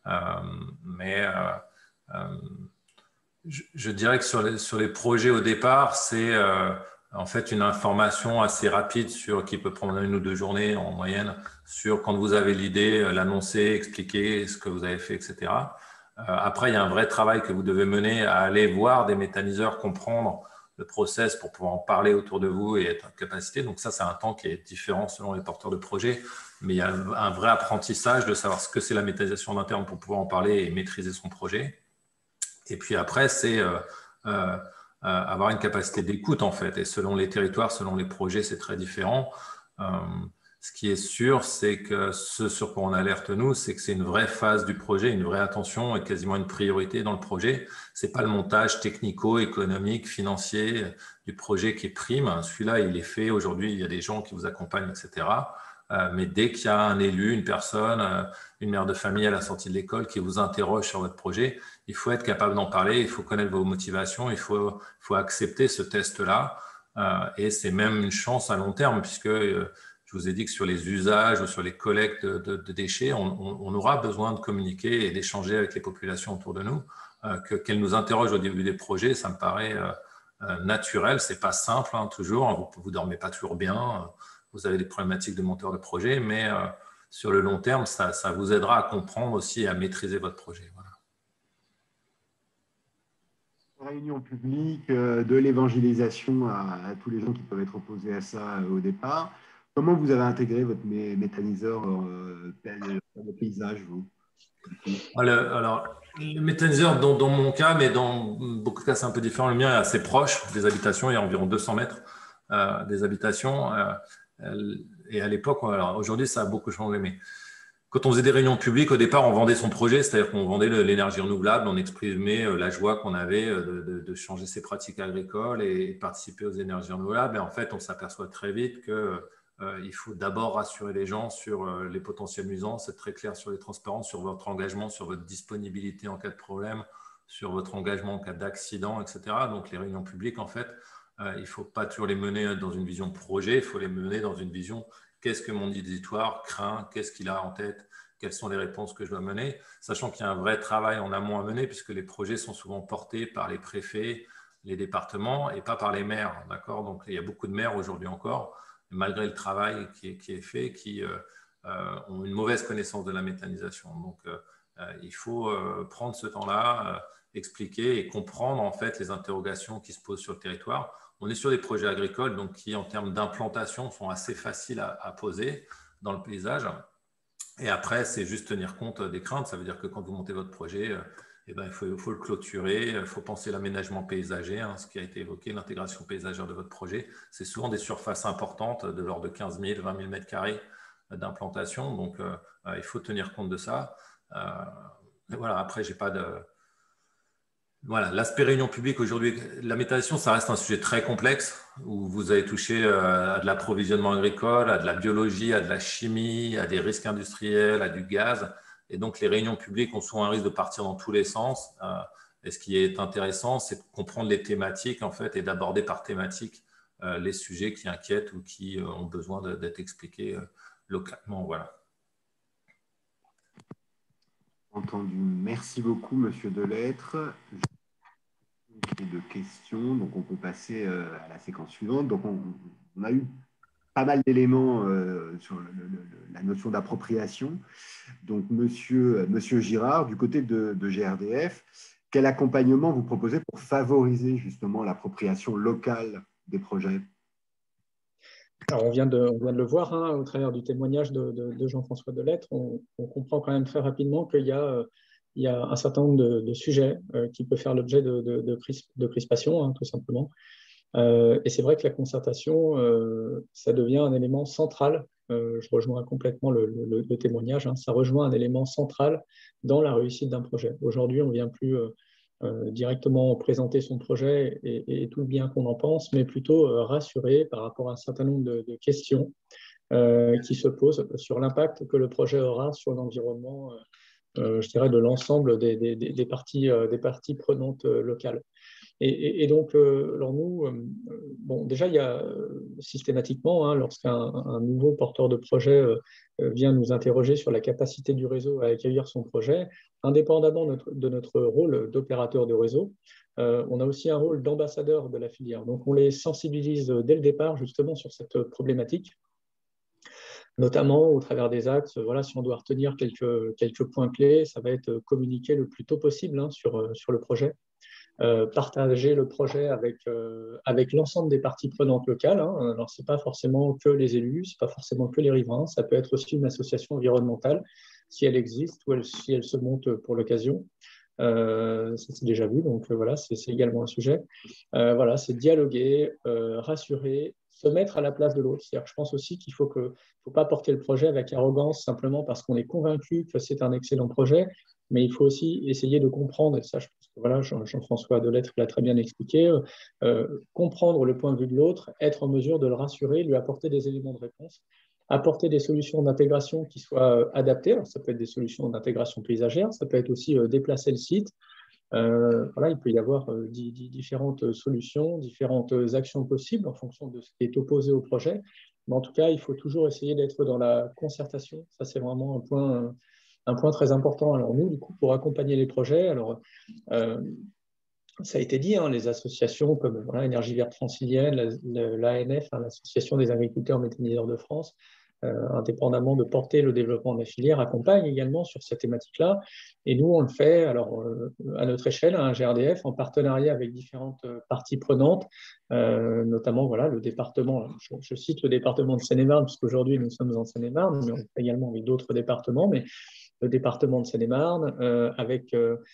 Je dirais que sur les projets au départ, c'est en fait une information assez rapide qui peut prendre 1 ou 2 journées en moyenne sur quand vous avez l'idée, l'annoncer, expliquer ce que vous avez fait, etc. Après, il y a un vrai travail que vous devez mener à aller voir des méthaniseurs, comprendre le process pour pouvoir en parler autour de vous et être en capacité. Donc ça, c'est un temps qui est différent selon les porteurs de projets, mais il y a un vrai apprentissage de savoir ce que c'est la méthanisation en interne pour pouvoir en parler et maîtriser son projet. Et puis après, c'est avoir une capacité d'écoute, en fait. Et selon les territoires, selon les projets, c'est très différent. Ce qui est sûr, c'est que ce sur quoi on alerte, nous, c'est que c'est une vraie phase du projet, une vraie attention et quasiment une priorité dans le projet. Ce n'est pas le montage technico-économique, financier du projet qui prime. Celui-là, il est fait. Aujourd'hui, il y a des gens qui vous accompagnent, etc. Mais dès qu'il y a un élu, une personne, une mère de famille à la sortie de l'école qui vous interroge sur votre projet, il faut être capable d'en parler, il faut connaître vos motivations, il faut accepter ce test-là. Et c'est même une chance à long terme, puisque je vous ai dit que sur les usages ou sur les collectes de déchets, on aura besoin de communiquer et d'échanger avec les populations autour de nous. Qu'elles nous interrogent au début des projets, ça me paraît naturel. Ce n'est pas simple, hein, toujours. Vous ne dormez pas toujours bien. Vous avez des problématiques de monteur de projet, mais sur le long terme, ça vous aidera à comprendre aussi et à maîtriser votre projet. Voilà. Réunion publique, de l'évangélisation à tous les gens qui peuvent être opposés à ça au départ. Comment vous avez intégré votre méthaniseur dans le paysage, vous? Alors, le méthaniseur, dans mon cas, mais dans beaucoup de cas, c'est un peu différent. Le mien est assez proche des habitations, il y a environ 200 mètres des habitations. Et à l'époque, aujourd'hui, ça a beaucoup changé. Mais quand on faisait des réunions publiques, au départ, on vendait son projet, c'est-à-dire qu'on vendait l'énergie renouvelable, on exprimait la joie qu'on avait de changer ses pratiques agricoles et participer aux énergies renouvelables. Et en fait, on s'aperçoit très vite qu'il faut d'abord rassurer les gens sur les potentielles nuisances, être très clair sur les transparences, sur votre engagement, sur votre disponibilité en cas de problème, sur votre engagement en cas d'accident, etc. Donc, les réunions publiques, en fait, il ne faut pas toujours les mener dans une vision projet, il faut les mener dans une vision qu'est-ce que mon auditoire craint, qu'est-ce qu'il a en tête, quelles sont les réponses que je dois mener, sachant qu'il y a un vrai travail en amont à mener puisque les projets sont souvent portés par les préfets, les départements et pas par les maires. D'accord ? Donc, il y a beaucoup de maires aujourd'hui encore, malgré le travail qui est fait, qui ont une mauvaise connaissance de la méthanisation. Donc, il faut prendre ce temps-là, expliquer et comprendre en fait les interrogations qui se posent sur le territoire. On est sur des projets agricoles donc, qui, en termes d'implantation, sont assez faciles à poser dans le paysage. Et après, c'est juste tenir compte des craintes. Ça veut dire que quand vous montez votre projet, il faut le clôturer, il faut penser l'aménagement paysager, hein, ce qui a été évoqué, l'intégration paysagère de votre projet. C'est souvent des surfaces importantes de l'ordre de 15 000, 20 000 mètres carrés d'implantation. Donc, il faut tenir compte de ça. Voilà, après, j'ai pas de... Voilà, l'aspect réunion publique aujourd'hui, la méthanisation, ça reste un sujet très complexe où vous avez touché à de l'approvisionnement agricole, à de la biologie, à de la chimie, à des risques industriels, à du gaz. Et donc, les réunions publiques ont souvent un risque de partir dans tous les sens. Et ce qui est intéressant, c'est de comprendre les thématiques en fait, et d'aborder par thématique les sujets qui inquiètent ou qui ont besoin d'être expliqués localement. Voilà. Entendu. Merci beaucoup, Monsieur Delettre. De questions, donc on peut passer à la séquence suivante. Donc on a eu pas mal d'éléments sur la notion d'appropriation. Donc Monsieur Girard, du côté de GRDF, quel accompagnement vous proposez pour favoriser justement l'appropriation locale des projets? Alors on vient de le voir hein, au travers du témoignage de Jean-François Delettre. On comprend quand même très rapidement qu'il y a un certain nombre de sujets qui peuvent faire l'objet de crispation, hein, tout simplement. Et c'est vrai que la concertation, ça devient un élément central je rejoins complètement le témoignage, hein, ça rejoint un élément central dans la réussite d'un projet. Aujourd'hui, on ne vient plus directement présenter son projet et tout le bien qu'on en pense, mais plutôt rassurer par rapport à un certain nombre de questions qui se posent sur l'impact que le projet aura sur l'environnement, je dirais, de l'ensemble des parties prenantes locales. Et donc, alors nous, bon, déjà, il y a systématiquement, hein, lorsqu'un nouveau porteur de projet vient nous interroger sur la capacité du réseau à accueillir son projet, indépendamment de notre rôle d'opérateur de réseau, on a aussi un rôle d'ambassadeur de la filière. Donc, on les sensibilise dès le départ justement sur cette problématique, notamment au travers des axes. Voilà, si on doit retenir quelques points clés, ça va être communiquer le plus tôt possible, hein, sur le projet. Partager le projet avec l'ensemble des parties prenantes locales. Hein. Alors, ce n'est pas forcément que les élus, ce n'est pas forcément que les riverains, ça peut être aussi une association environnementale, si elle existe ou si elle se monte pour l'occasion. Ça, c'est déjà vu, donc voilà, c'est également un sujet. Voilà, c'est dialoguer, rassurer, se mettre à la place de l'autre. C'est-à-dire que je pense aussi qu'il faut pas porter le projet avec arrogance simplement parce qu'on est convaincu que c'est un excellent projet, mais il faut aussi essayer de comprendre, et ça, je pense que voilà, Jean-François Delettre l'a très bien expliqué, comprendre le point de vue de l'autre, être en mesure de le rassurer, lui apporter des éléments de réponse, apporter des solutions d'intégration qui soient adaptées. Alors, ça peut être des solutions d'intégration paysagère, ça peut être aussi déplacer le site. Voilà, il peut y avoir différentes solutions, différentes actions possibles en fonction de ce qui est opposé au projet. Mais en tout cas, il faut toujours essayer d'être dans la concertation. Ça, c'est vraiment un point très important. Alors nous, du coup, pour accompagner les projets, alors ça a été dit, hein, les associations comme voilà, Énergie Verte Francilienne, l'ANF, hein, l'Association des agriculteurs méthaniseurs de France, indépendamment de porter le développement de la filière, accompagnent également sur cette thématique-là. Et nous, on le fait alors, à notre échelle, un GRDF, en partenariat avec différentes parties prenantes, notamment voilà, le département, je cite le département de Seine-et-Marne, parce qu'aujourd'hui, nous sommes en Seine-et-Marne, mais on le fait également avec d'autres départements, mais le département de Seine-et-Marne, avec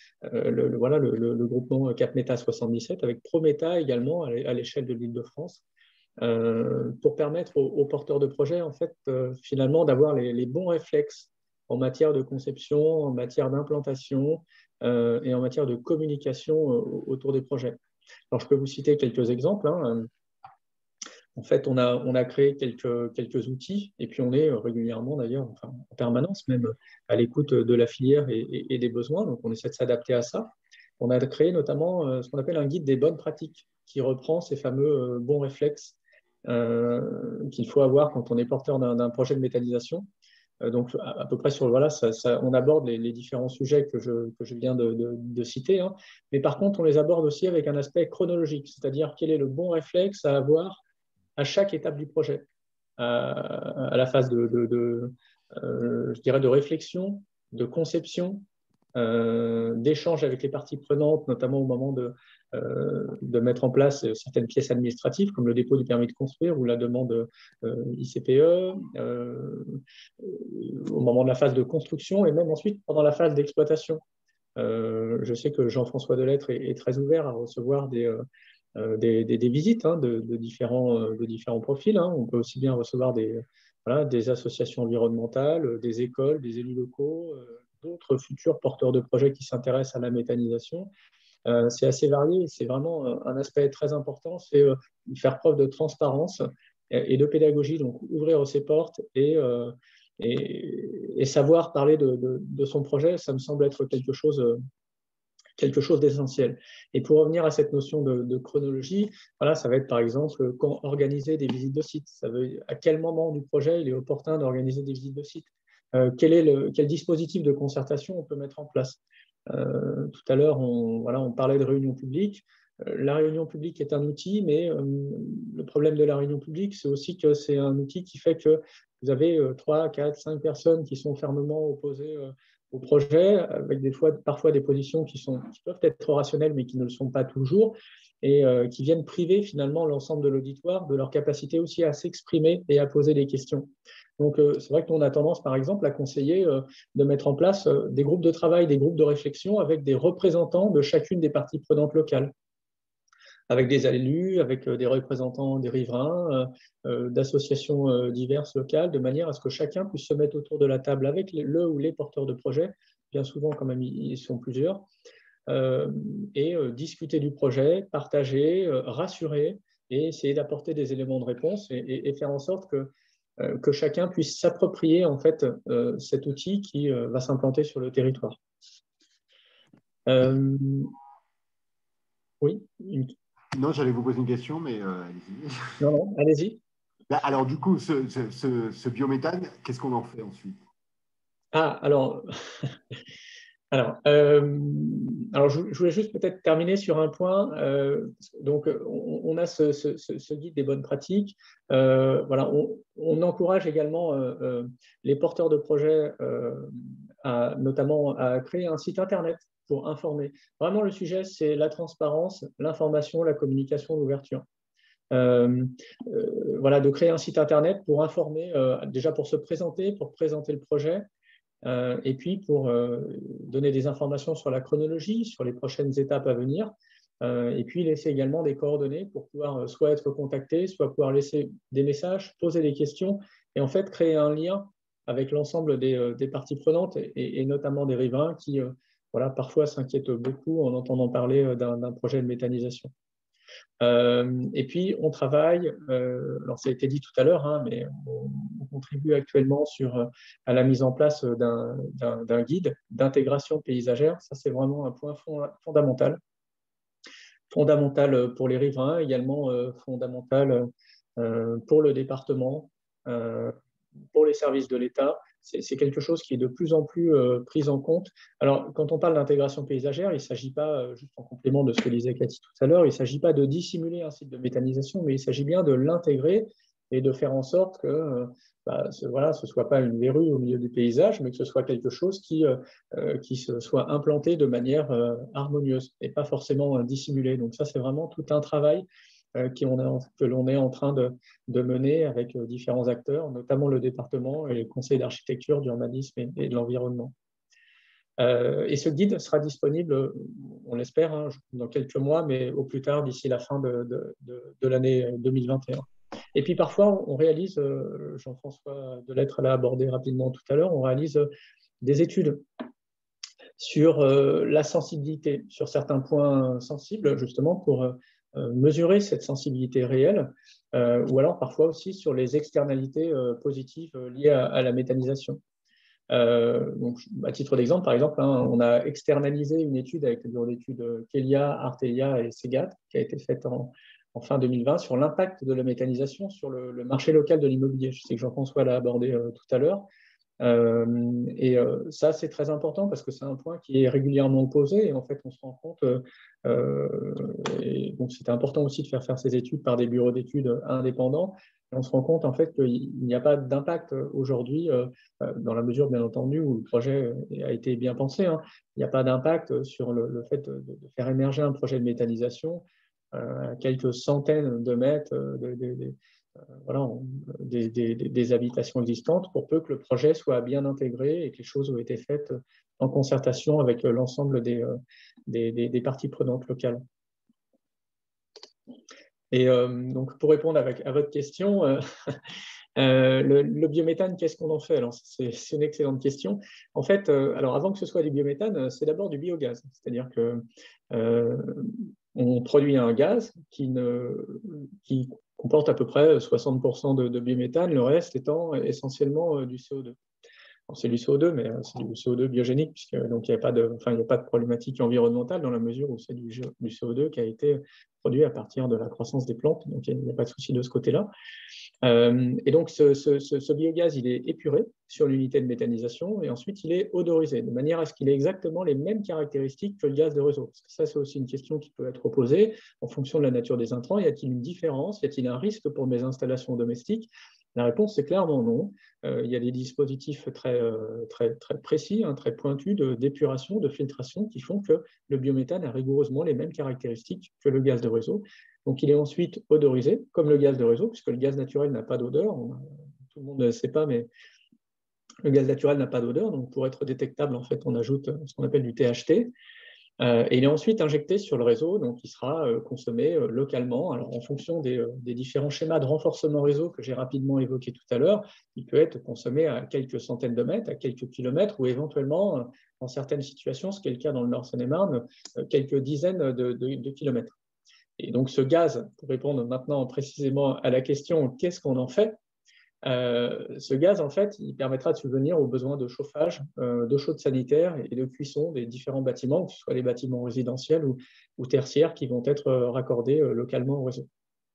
le groupement CapMeta 77, avec ProMeta également à l'échelle de l'Île-de-France, pour permettre aux porteurs de projets, en fait, finalement, d'avoir les bons réflexes en matière de conception, en matière d'implantation et en matière de communication autour des projets. Alors, je peux vous citer quelques exemples. Hein. En fait, on a créé quelques outils et puis on est régulièrement, d'ailleurs, enfin, en permanence même, à l'écoute de la filière et des besoins. Donc, on essaie de s'adapter à ça. On a créé notamment ce qu'on appelle un guide des bonnes pratiques qui reprend ces fameux bons réflexes qu'il faut avoir quand on est porteur d'un projet de méthanisation. Donc, à peu près sur, voilà, on aborde les différents sujets que je viens de citer. Hein. Mais par contre, on les aborde aussi avec un aspect chronologique, c'est-à-dire quel est le bon réflexe à avoir à chaque étape du projet, à la phase je dirais de réflexion, de conception, d'échange avec les parties prenantes, notamment au moment de mettre en place certaines pièces administratives, comme le dépôt du permis de construire ou la demande ICPE, au moment de la phase de construction et même ensuite pendant la phase d'exploitation. Je sais que Jean-François Delettre est très ouvert à recevoir des visites, hein, de différents profils. Hein. On peut aussi bien recevoir des associations environnementales, des écoles, des élus locaux, d'autres futurs porteurs de projets qui s'intéressent à la méthanisation. C'est assez varié, c'est vraiment un aspect très important, c'est faire preuve de transparence et de pédagogie, donc ouvrir ses portes et savoir parler de son projet, ça me semble être quelque chose d'essentiel. Et pour revenir à cette notion de chronologie, voilà, ça va être par exemple quand organiser des visites de site. À quel moment du projet il est opportun d'organiser des visites de site. Quel dispositif de concertation on peut mettre en place. Tout à l'heure, on parlait de réunion publique. La réunion publique est un outil, mais le problème de la réunion publique, c'est aussi que c'est un outil qui fait que vous avez 3, 4, 5 personnes qui sont fermement opposées au projet, avec parfois des positions qui peuvent être rationnelles, mais qui ne le sont pas toujours, et qui viennent priver finalement l'ensemble de l'auditoire de leur capacité aussi à s'exprimer et à poser des questions. Donc, c'est vrai qu'on a tendance, par exemple, à conseiller de mettre en place des groupes de travail, des groupes de réflexion avec des représentants de chacune des parties prenantes locales. avec des élus, avec des représentants des riverains, d'associations diverses locales, de manière à ce que chacun puisse se mettre autour de la table avec le ou les porteurs de projet, bien souvent quand même ils sont plusieurs, et discuter du projet, partager, rassurer et essayer d'apporter des éléments de réponse et faire en sorte que chacun puisse s'approprier en fait cet outil qui va s'implanter sur le territoire. Oui. Non, j'allais vous poser une question, mais allez-y. Non, allez-y. Alors, du coup, ce biométhane, qu'est-ce qu'on en fait ensuite? Ah, alors, je voulais juste peut-être terminer sur un point. Donc, on a ce guide des bonnes pratiques. Voilà, on encourage également les porteurs de projets, notamment à créer un site internet pour informer. Vraiment, le sujet, c'est la transparence, l'information, la communication, l'ouverture. Voilà, de créer un site internet pour informer, déjà pour se présenter, pour présenter le projet. Et puis pour donner des informations sur la chronologie, sur les prochaines étapes à venir, et puis laisser également des coordonnées pour pouvoir soit être contacté, soit pouvoir laisser des messages, poser des questions, et en fait créer un lien avec l'ensemble des parties prenantes, et notamment des riverains qui voilà, parfois s'inquiètent beaucoup en entendant parler d'un projet de méthanisation. Et puis, on travaille, alors ça a été dit tout à l'heure, hein, mais on contribue actuellement à la mise en place d'un guide d'intégration paysagère. Ça, c'est vraiment un point fondamental. Fondamental pour les riverains, également fondamental pour le département, pour les services de l'État. C'est quelque chose qui est de plus en plus pris en compte. Alors, quand on parle d'intégration paysagère, il ne s'agit pas, juste en complément de ce que disait Cathy tout à l'heure, il ne s'agit pas de dissimuler un site de méthanisation, mais il s'agit bien de l'intégrer et de faire en sorte que ce ne soit pas une verrue au milieu du paysage, mais que ce soit quelque chose qui se soit implanté de manière harmonieuse et pas forcément dissimulé. Donc ça, c'est vraiment tout un travail que l'on est en train de mener avec différents acteurs, notamment le département et le conseil d'architecture, d'urbanisme et de l'environnement. Et ce guide sera disponible, on l'espère, hein, dans quelques mois, mais au plus tard d'ici la fin de l'année 2021. Et puis parfois, on réalise, Jean-François Delettre l'a abordé rapidement tout à l'heure, on réalise des études sur la sensibilité, sur certains points sensibles, justement, pour mesurer cette sensibilité réelle, ou alors parfois aussi sur les externalités positives liées à la méthanisation. Donc, à titre d'exemple, par exemple, hein, on a externalisé une étude avec le bureau d'études Kelia, Artelia et Segat, qui a été faite en fin 2020 sur l'impact de la méthanisation sur le marché local de l'immobilier. Je sais que Jean-François l'a abordé tout à l'heure. Ça, c'est très important parce que c'est un point qui est régulièrement posé et en fait, on se rend compte, et donc c'était important aussi de faire ces études par des bureaux d'études indépendants, et on se rend compte en fait qu'il n'y a pas d'impact aujourd'hui, dans la mesure bien entendu où le projet a été bien pensé, hein, il n'y a pas d'impact sur le fait de faire émerger un projet de méthanisation à quelques centaines de mètres voilà, des habitations existantes, pour peu que le projet soit bien intégré et que les choses ont été faites en concertation avec l'ensemble des parties prenantes locales. Et donc, pour répondre à votre question, le biométhane, qu'est-ce qu'on en fait? Alors, c'est une excellente question. En fait, alors avant que ce soit du biométhane, c'est d'abord du biogaz. C'est-à-dire que on produit un gaz qui comporte à peu près 60% de biométhane, le reste étant essentiellement du CO2. C'est du CO2, mais c'est du CO2 biogénique, puisque donc il n'y a pas de problématique environnementale dans la mesure où c'est du CO2 qui a été produit à partir de la croissance des plantes, donc il n'y a pas de souci de ce côté-là. Et donc ce biogaz, il est épuré sur l'unité de méthanisation et ensuite il est odorisé, de manière à ce qu'il ait exactement les mêmes caractéristiques que le gaz de réseau. Parce que ça, c'est aussi une question qui peut être posée en fonction de la nature des intrants. Y a-t-il une différence? Y a-t-il un risque pour mes installations domestiques? La réponse, c'est clairement non. Il y a des dispositifs très précis, hein, très pointus d'épuration, de filtration qui font que le biométhane a rigoureusement les mêmes caractéristiques que le gaz de réseau. Donc, il est ensuite odorisé, comme le gaz de réseau, puisque le gaz naturel n'a pas d'odeur. Tout le monde ne le sait pas, mais le gaz naturel n'a pas d'odeur. Donc, pour être détectable, en fait, on ajoute ce qu'on appelle du THT. Et il est ensuite injecté sur le réseau, donc il sera consommé localement. Alors, en fonction des différents schémas de renforcement réseau que j'ai rapidement évoqués tout à l'heure, il peut être consommé à quelques centaines de mètres, à quelques kilomètres, ou éventuellement, dans certaines situations, ce qui est le cas dans le Nord Seine-et-Marne, quelques dizaines de kilomètres. Et donc, ce gaz, pour répondre maintenant précisément à la question « qu'est-ce qu'on en fait ?», ce gaz, en fait, il permettra de subvenir aux besoins de chauffage, d'eau chaude sanitaire et de cuisson des différents bâtiments, que ce soit les bâtiments résidentiels ou tertiaires qui vont être raccordés localement au réseau.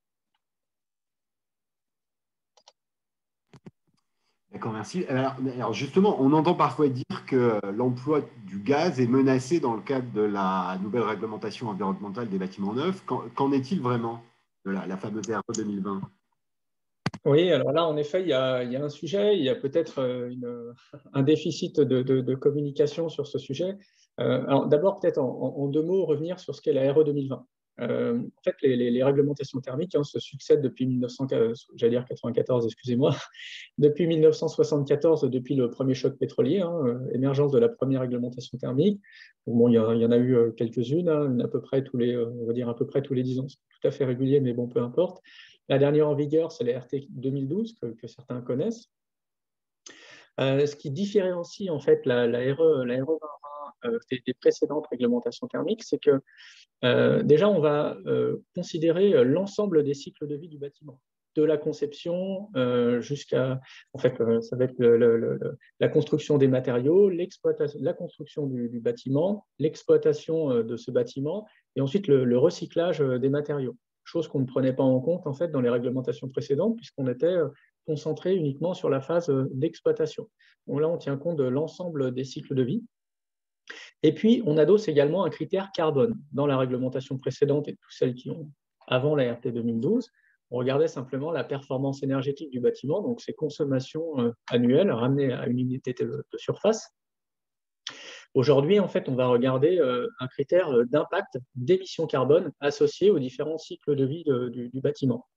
D'accord, merci. Alors justement, on entend parfois dire que l'emploi du gaz est menacé dans le cadre de la nouvelle réglementation environnementale des bâtiments neufs. Qu'en est-il vraiment de la fameuse RE 2020 ? Oui, alors là, en effet, il y a un sujet, il y a peut-être un déficit de communication sur ce sujet. Alors, d'abord, peut-être en deux mots, revenir sur ce qu'est la RE 2020. En fait, les réglementations thermiques se succèdent depuis 1994, excusez-moi, depuis 1974, depuis le premier choc pétrolier, émergence de la première réglementation thermique. Bon, il y en a eu quelques-unes, à peu près on va dire à peu près tous les 10 ans. C'est tout à fait régulier, mais bon, peu importe. La dernière en vigueur, c'est la RT 2012, que certains connaissent. Ce qui différencie en fait la RE 2020 des précédentes réglementations thermiques, c'est que déjà, on va considérer l'ensemble des cycles de vie du bâtiment, de la conception jusqu'à, en fait, ça va être la construction des matériaux, la construction du bâtiment, l'exploitation de ce bâtiment, et ensuite le recyclage des matériaux. Chose qu'on ne prenait pas en compte en fait dans les réglementations précédentes, puisqu'on était concentré uniquement sur la phase d'exploitation. Donc là, on tient compte de l'ensemble des cycles de vie. Et puis, on adosse également un critère carbone. Dans la réglementation précédente et toutes celles qui ont avant la RT 2012, on regardait simplement la performance énergétique du bâtiment, donc ses consommations annuelles ramenées à une unité de surface. Aujourd'hui, en fait, on va regarder un critère d'impact d'émissions carbone associé aux différents cycles de vie du bâtiment.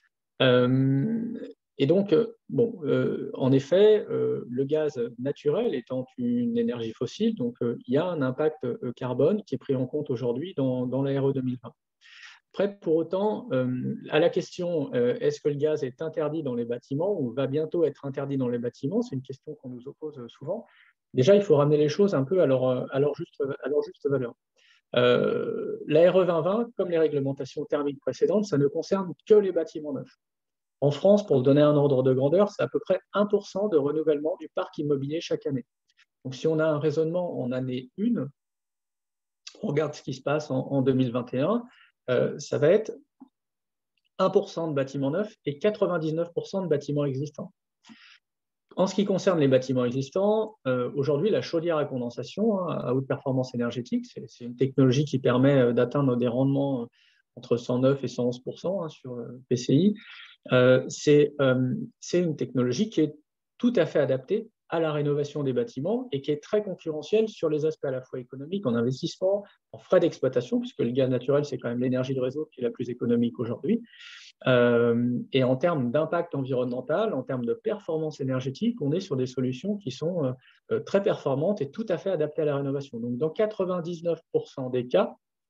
Et donc, en effet, le gaz naturel étant une énergie fossile, donc il y a un impact carbone qui est pris en compte aujourd'hui dans la RE 2020. Après, pour autant, à la question est-ce que le gaz est interdit dans les bâtiments ou va bientôt être interdit dans les bâtiments, c'est une question qu'on nous oppose souvent. Déjà, il faut ramener les choses un peu à leur juste valeur. La RE 2020, comme les réglementations thermiques précédentes, ça ne concerne que les bâtiments neufs. En France, pour donner un ordre de grandeur, c'est à peu près 1% de renouvellement du parc immobilier chaque année. Donc, si on a un raisonnement en année 1, on regarde ce qui se passe en 2021, ça va être 1% de bâtiments neufs et 99% de bâtiments existants. En ce qui concerne les bâtiments existants, aujourd'hui, la chaudière à condensation à haute performance énergétique, c'est une technologie qui permet d'atteindre des rendements entre 109 et 111% sur PCI. C'est une technologie qui est tout à fait adaptée à la rénovation des bâtiments et qui est très concurrentielle sur les aspects à la fois économiques, en investissement, en frais d'exploitation, puisque le gaz naturel, c'est quand même l'énergie de réseau qui est la plus économique aujourd'hui. Et en termes d'impact environnemental, en termes de performance énergétique, on est sur des solutions qui sont très performantes et tout à fait adaptées à la rénovation. Donc, dans 99% des cas,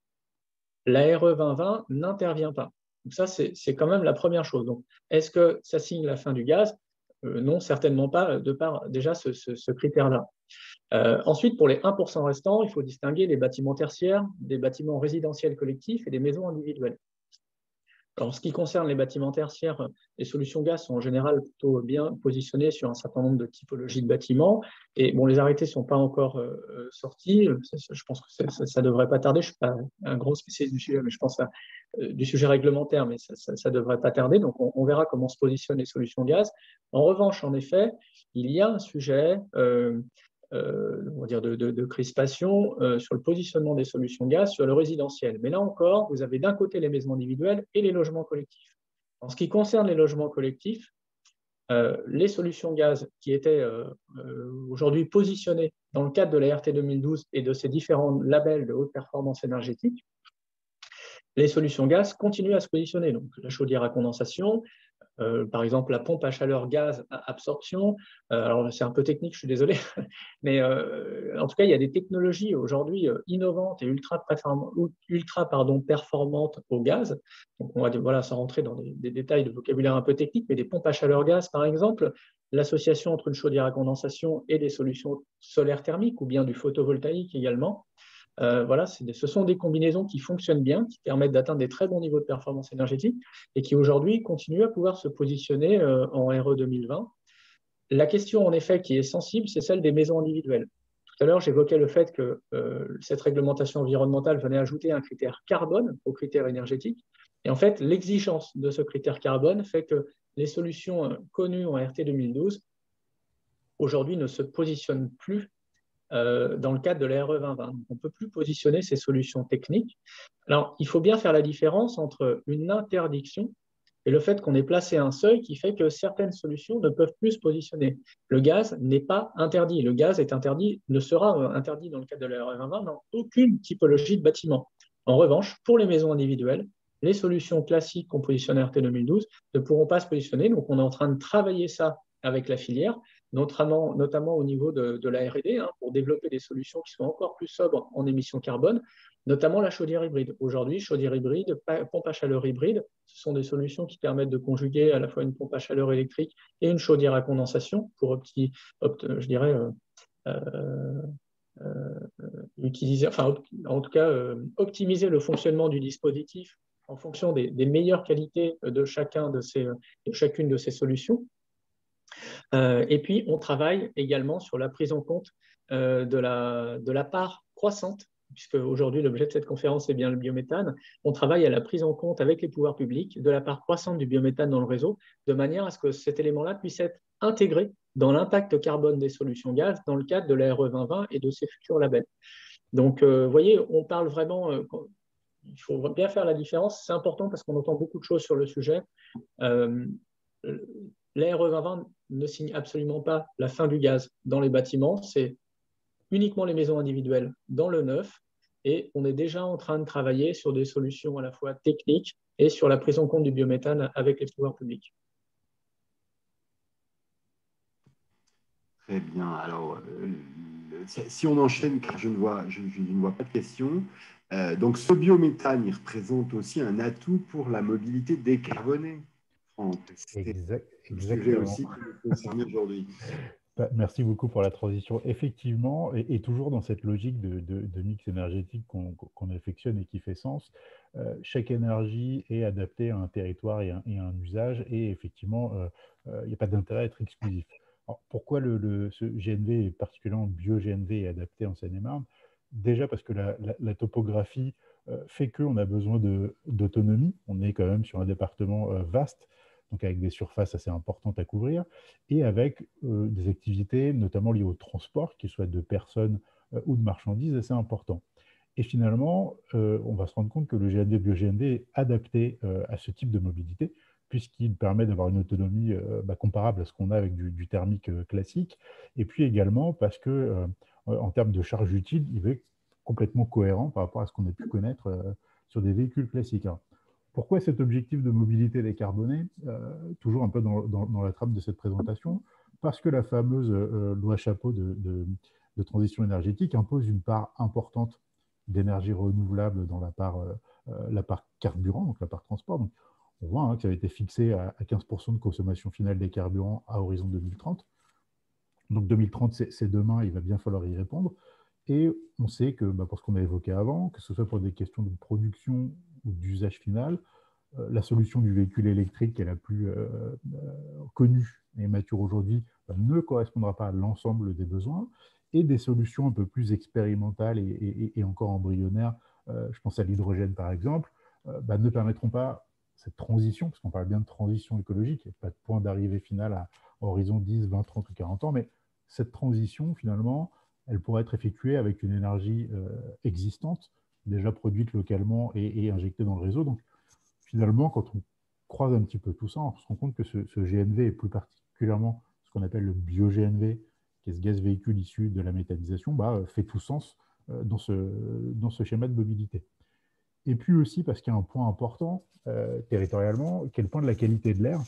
la RE 2020 n'intervient pas. Donc ça, c'est quand même la première chose. Donc, est-ce que ça signe la fin du gaz ? Non, certainement pas, de par déjà ce critère-là. Ensuite, pour les 1% restants, il faut distinguer les bâtiments tertiaires, des bâtiments résidentiels collectifs et des maisons individuelles. Alors, en ce qui concerne les bâtiments tertiaires, les solutions gaz sont en général plutôt bien positionnées sur un certain nombre de typologies de bâtiments. Et bon, les arrêtés ne sont pas encore sortis. Je pense que ça ne devrait pas tarder. Je ne suis pas un gros spécialiste du sujet, mais je pense du sujet réglementaire, mais ça ne devrait pas tarder. Donc, on verra comment se positionnent les solutions gaz. En revanche, en effet, il y a un sujet on va dire de crispation sur le positionnement des solutions gaz sur le résidentiel. Mais là encore, vous avez d'un côté les maisons individuelles et les logements collectifs. En ce qui concerne les logements collectifs, les solutions gaz qui étaient aujourd'hui positionnées dans le cadre de la RT 2012 et de ces différents labels de haute performance énergétique, les solutions gaz continuent à se positionner. Donc, la chaudière à condensation, par exemple la pompe à chaleur gaz à absorption. Alors c'est un peu technique, je suis désolé, mais en tout cas, il y a des technologies aujourd'hui innovantes et ultra performantes au gaz. Donc on va sans rentrer dans des détails de vocabulaire un peu technique, mais des pompes à chaleur gaz, par exemple, l'association entre une chaudière à condensation et des solutions solaires thermiques ou bien du photovoltaïque également. Ce sont des combinaisons qui fonctionnent bien, qui permettent d'atteindre des très bons niveaux de performance énergétique et qui aujourd'hui continuent à pouvoir se positionner en RE 2020. La question en effet qui est sensible, c'est celle des maisons individuelles. Tout à l'heure, j'évoquais le fait que cette réglementation environnementale venait ajouter un critère carbone au critère énergétique. Et en fait, l'exigence de ce critère carbone fait que les solutions connues en RT 2012 aujourd'hui ne se positionnent plus dans le cadre de la RE 2020. On ne peut plus positionner ces solutions techniques. Alors, il faut bien faire la différence entre une interdiction et le fait qu'on ait placé un seuil qui fait que certaines solutions ne peuvent plus se positionner. Le gaz n'est pas interdit. Le gaz est interdit, ne sera interdit dans le cadre de la RE 2020 dans aucune typologie de bâtiment. En revanche, pour les maisons individuelles, les solutions classiques qu'on positionne à RT 2012 ne pourront pas se positionner. Donc, on est en train de travailler ça avec la filière, notamment au niveau de la R&D, pour développer des solutions qui soient encore plus sobres en émissions carbone, notamment la chaudière hybride. Aujourd'hui, chaudière hybride, pompe à chaleur hybride, ce sont des solutions qui permettent de conjuguer à la fois une pompe à chaleur électrique et une chaudière à condensation pour optimiser le fonctionnement du dispositif en fonction des meilleures qualités de chacune de ces solutions. Et puis, on travaille également sur la prise en compte de la part croissante, puisque aujourd'hui, l'objet de cette conférence est bien le biométhane. On travaille à la prise en compte avec les pouvoirs publics de la part croissante du biométhane dans le réseau, de manière à ce que cet élément-là puisse être intégré dans l'impact carbone des solutions gaz dans le cadre de la RE 2020 et de ses futurs labels. Donc, vous voyez, on parle vraiment... il faut bien faire la différence, c'est important parce qu'on entend beaucoup de choses sur le sujet. La RE 2020 ne signe absolument pas la fin du gaz dans les bâtiments, c'est uniquement les maisons individuelles dans le neuf, et on est déjà en train de travailler sur des solutions à la fois techniques et sur la prise en compte du biométhane avec les pouvoirs publics. Très bien. Alors, si on enchaîne, car je ne vois pas de questions, donc ce biométhane, il représente aussi un atout pour la mobilité décarbonée. C'est le sujet aussi qui nous concerne aujourd'hui. Merci beaucoup pour la transition. Effectivement, et toujours dans cette logique de mix énergétique qu'on affectionne et qui fait sens, chaque énergie est adaptée à un territoire et un usage, et effectivement, il n'y a pas d'intérêt à être exclusif. Alors, pourquoi ce GNV, et particulièrement bio-GNV, est adapté en Seine-et-Marne? Déjà parce que la topographie fait qu'on a besoin d'autonomie. On est quand même sur un département vaste, donc avec des surfaces assez importantes à couvrir, et avec des activités notamment liées au transport, qu'ils soient de personnes ou de marchandises, assez importants. Et finalement, on va se rendre compte que le GNV bio-GNV est adapté à ce type de mobilité, puisqu'il permet d'avoir une autonomie comparable à ce qu'on a avec du thermique classique, et puis également parce que, en termes de charge utile, il est complètement cohérent par rapport à ce qu'on a pu connaître sur des véhicules classiques. Alors, pourquoi cet objectif de mobilité décarbonée? Toujours un peu dans la trame de cette présentation, parce que la fameuse loi Chapeau de transition énergétique impose une part importante d'énergie renouvelable dans la part carburant, donc la part transport. Donc, on voit que ça a été fixé à 15% de consommation finale des carburants à horizon 2030. Donc 2030, c'est demain, il va bien falloir y répondre. Et on sait que, pour ce qu'on a évoqué avant, que ce soit pour des questions de production ou d'usage final, la solution du véhicule électrique qui est la plus connue et mature aujourd'hui ne correspondra pas à l'ensemble des besoins, et des solutions un peu plus expérimentales et encore embryonnaires, je pense à l'hydrogène par exemple, ne permettront pas cette transition, parce qu'on parle bien de transition écologique, il n'y a pas de point d'arrivée final à horizon 10, 20, 30 ou 40 ans, mais cette transition finalement, elle pourrait être effectuée avec une énergie existante, déjà produite localement et injectée dans le réseau. Donc finalement, quand on croise un petit peu tout ça, on se rend compte que ce GNV, et plus particulièrement ce qu'on appelle le bio-GNV, qui est ce gaz véhicule issu de la méthanisation, fait tout sens dans ce schéma de mobilité. Et puis aussi parce qu'il y a un point important territorialement, qui est le point de la qualité de l'air,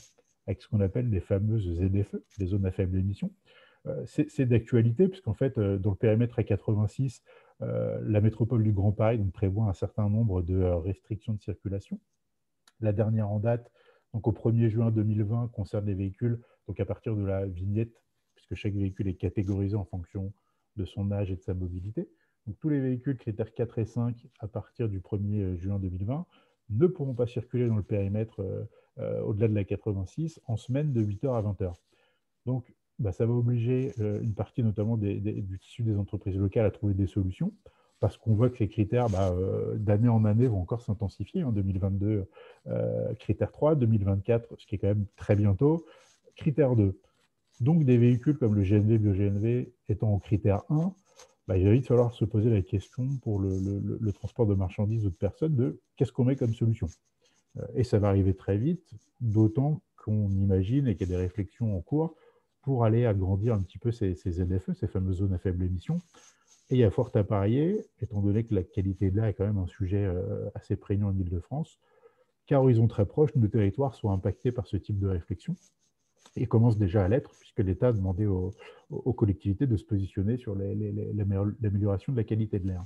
avec ce qu'on appelle les fameuses ZFE, les zones à faible émission. C'est d'actualité, puisqu'en fait, dans le périmètre A86, la métropole du Grand Paris donc, prévoit un certain nombre de restrictions de circulation. La dernière en date, donc au 1er juin 2020, concerne les véhicules donc à partir de la vignette, puisque chaque véhicule est catégorisé en fonction de son âge et de sa mobilité. Donc tous les véhicules critères 4 et 5, à partir du 1er juin 2020, ne pourront pas circuler dans le périmètre au-delà de la 86 en semaine de 8h à 20h. Donc, ça va obliger une partie notamment du tissu des entreprises locales à trouver des solutions, parce qu'on voit que les critères, d'année en année, vont encore s'intensifier. En 2022, critère 3, 2024, ce qui est quand même très bientôt, critère 2. Donc, des véhicules comme le GNV, BioGNV étant au critère 1, il va vite falloir se poser la question pour le transport de marchandises ou de personnes de qu'est-ce qu'on met comme solution. Et ça va arriver très vite, d'autant qu'on imagine et qu'il y a des réflexions en cours pour aller agrandir un petit peu ces ZFE, ces fameuses zones à faible émission. Et il y a fort à parier, étant donné que la qualité de l'air est quand même un sujet assez prégnant en Île-de-France, qu'à horizon très proche, nos territoires soient impactés par ce type de réflexion et commencent déjà à l'être, puisque l'État a demandé aux collectivités de se positionner sur l'amélioration de la qualité de l'air.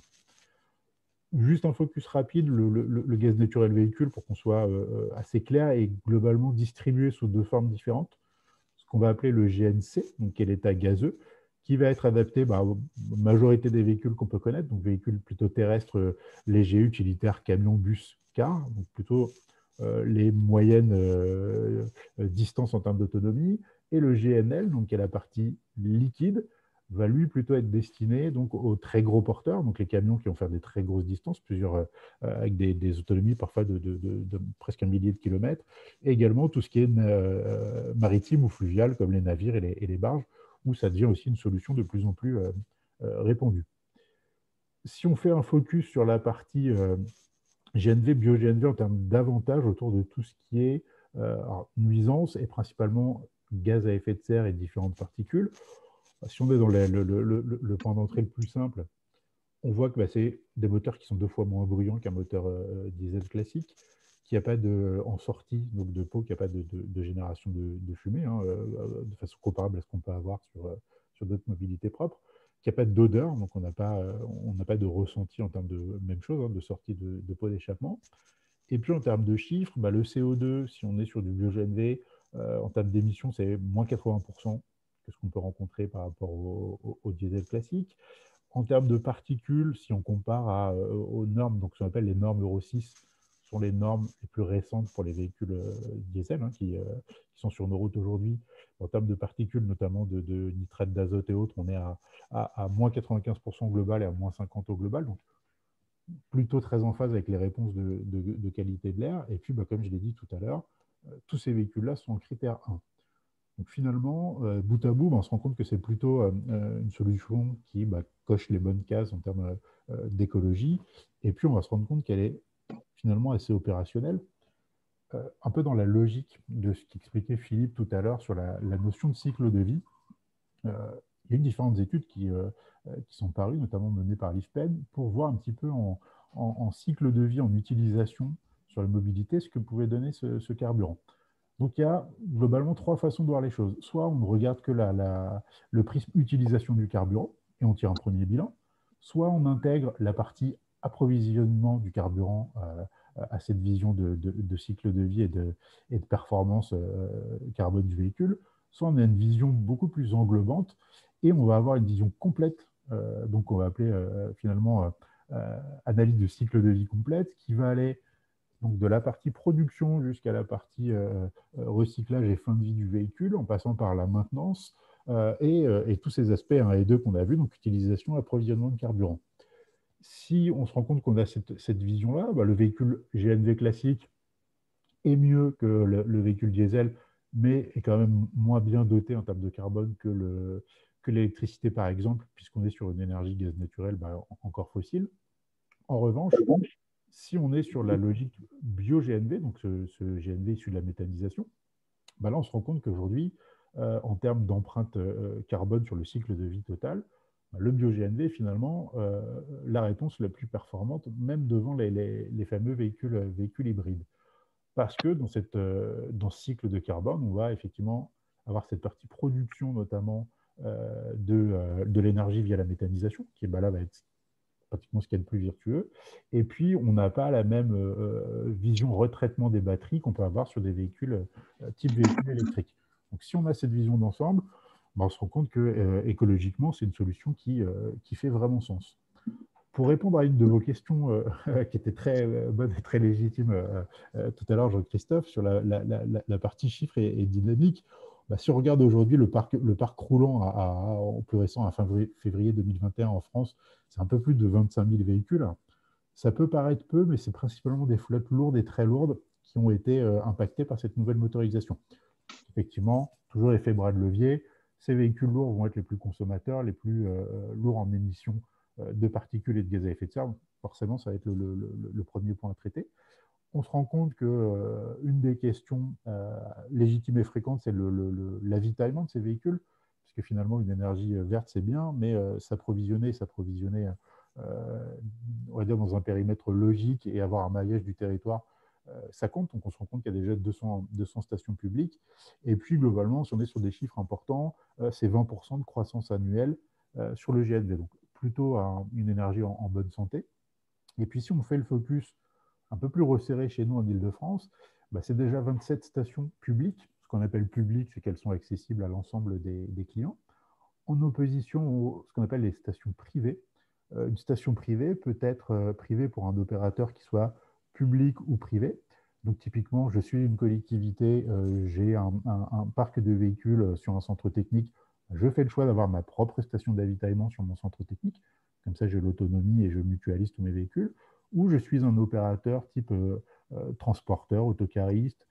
Juste un focus rapide, le gaz naturel véhicule, pour qu'on soit assez clair, est globalement distribué sous deux formes différentes. Ce qu'on va appeler le GNC, donc qui est l'état gazeux, qui va être adapté aux majorité des véhicules qu'on peut connaître, donc véhicules plutôt terrestres, légers, utilitaires, camions, bus, cars, donc plutôt les moyennes distances en termes d'autonomie, et le GNL, donc qui est la partie liquide, va lui plutôt être destiné donc, aux très gros porteurs, donc les camions qui vont faire des très grosses distances, avec des autonomies parfois de presque 1 millier de kilomètres, et également tout ce qui est maritime ou fluvial, comme les navires et les barges, où ça devient aussi une solution de plus en plus répandue. Si on fait un focus sur la partie GNV, bio-GNV en termes d'avantages autour de tout ce qui est nuisance et principalement gaz à effet de serre et différentes particules, si on est dans le point d'entrée le plus simple, on voit que c'est des moteurs qui sont 2 fois moins bruyants qu'un moteur diesel classique, qui n'a pas en sortie donc de pot, qui n'a pas de génération de fumée, de façon comparable à ce qu'on peut avoir sur d'autres mobilités propres, qui n'a pas d'odeur, donc on n'a pas de ressenti en termes de même chose, de sortie de pot d'échappement. Et puis en termes de chiffres, le CO2, si on est sur du bio-GNV, en termes d'émissions, c'est moins 80% que ce qu'on peut rencontrer par rapport au diesel classique. En termes de particules, si on compare aux normes, donc ce qu'on appelle les normes Euro 6, sont les normes les plus récentes pour les véhicules diesel qui sont sur nos routes aujourd'hui. En termes de particules, notamment de nitrate d'azote et autres, on est à moins 95% global et à moins 50% au global. Donc, plutôt très en phase avec les réponses de qualité de l'air. Et puis, comme je l'ai dit tout à l'heure, tous ces véhicules-là sont en critère 1. Donc finalement, bout à bout, on se rend compte que c'est plutôt une solution qui coche les bonnes cases en termes d'écologie. Et puis, on va se rendre compte qu'elle est finalement assez opérationnelle, un peu dans la logique de ce qu'expliquait Philippe tout à l'heure sur la notion de cycle de vie. Il y a eu différentes études qui sont parues, notamment menées par l'IFPEN, pour voir un petit peu en cycle de vie, en utilisation sur la mobilité, ce que pouvait donner ce carburant. Donc, il y a globalement 3 façons de voir les choses. Soit on ne regarde que le prisme utilisation du carburant et on tire un premier bilan, soit on intègre la partie approvisionnement du carburant à cette vision de cycle de vie et de performance carbone du véhicule, soit on a une vision beaucoup plus englobante et on va avoir une vision complète, donc on va appeler finalement analyse de cycle de vie complète, qui va aller donc de la partie production jusqu'à la partie recyclage et fin de vie du véhicule, en passant par la maintenance et tous ces aspects 1 et 2 qu'on a vus, donc utilisation, approvisionnement de carburant. Si on se rend compte qu'on a cette vision-là, le véhicule GNV classique est mieux que le véhicule diesel, mais est quand même moins bien doté en termes de carbone que l'électricité, par exemple, puisqu'on est sur une énergie gaz naturel encore fossile. En revanche, si on est sur la logique bio-GNV, donc ce GNV issu de la méthanisation, là, on se rend compte qu'aujourd'hui, en termes d'empreinte carbone sur le cycle de vie total, le bio-GNV est finalement la réponse la plus performante, même devant les fameux véhicules hybrides. parce que dans ce cycle de carbone, on va effectivement avoir cette partie production notamment de l'énergie via la méthanisation, qui là va être pratiquement ce qu'il y a de plus vertueux. Et puis, on n'a pas la même vision retraitement des batteries qu'on peut avoir sur des véhicules type véhicules électriques. Donc, si on a cette vision d'ensemble, on se rend compte que écologiquement, c'est une solution qui fait vraiment sens. Pour répondre à une de vos questions qui était très bonne et très légitime tout à l'heure, Jean-Christophe, sur la partie chiffres et dynamique, si on regarde aujourd'hui le parc roulant en plus récent, à fin février 2021 en France, c'est un peu plus de 25 000 véhicules. Ça peut paraître peu, mais c'est principalement des flottes lourdes et très lourdes qui ont été impactées par cette nouvelle motorisation. Effectivement, toujours effet bras de levier, ces véhicules lourds vont être les plus consommateurs, les plus lourds en émissions de particules et de gaz à effet de serre. Forcément, ça va être le premier point à traiter. On se rend compte qu'une des questions légitimes et fréquentes, c'est l'avitaillement de ces véhicules, puisque finalement, une énergie verte, c'est bien, mais s'approvisionner on va dire, dans un périmètre logique et avoir un maillage du territoire, ça compte. Donc, on se rend compte qu'il y a déjà 200 stations publiques. Et puis, globalement, si on est sur des chiffres importants, c'est 20% de croissance annuelle sur le GNV. Donc, plutôt une énergie en bonne santé. Et puis, si on fait le focus un peu plus resserré chez nous en Ile-de-France, c'est déjà 27 stations publiques. Ce qu'on appelle publiques, c'est qu'elles sont accessibles à l'ensemble des clients, en opposition à ce qu'on appelle les stations privées. Une station privée peut être privée pour un opérateur qui soit public ou privé. Donc, typiquement, je suis une collectivité, j'ai un parc de véhicules sur un centre technique. Je fais le choix d'avoir ma propre station d'avitaillement sur mon centre technique. Comme ça, j'ai l'autonomie et je mutualise tous mes véhicules. Ou je suis un opérateur type transporteur, autocariste,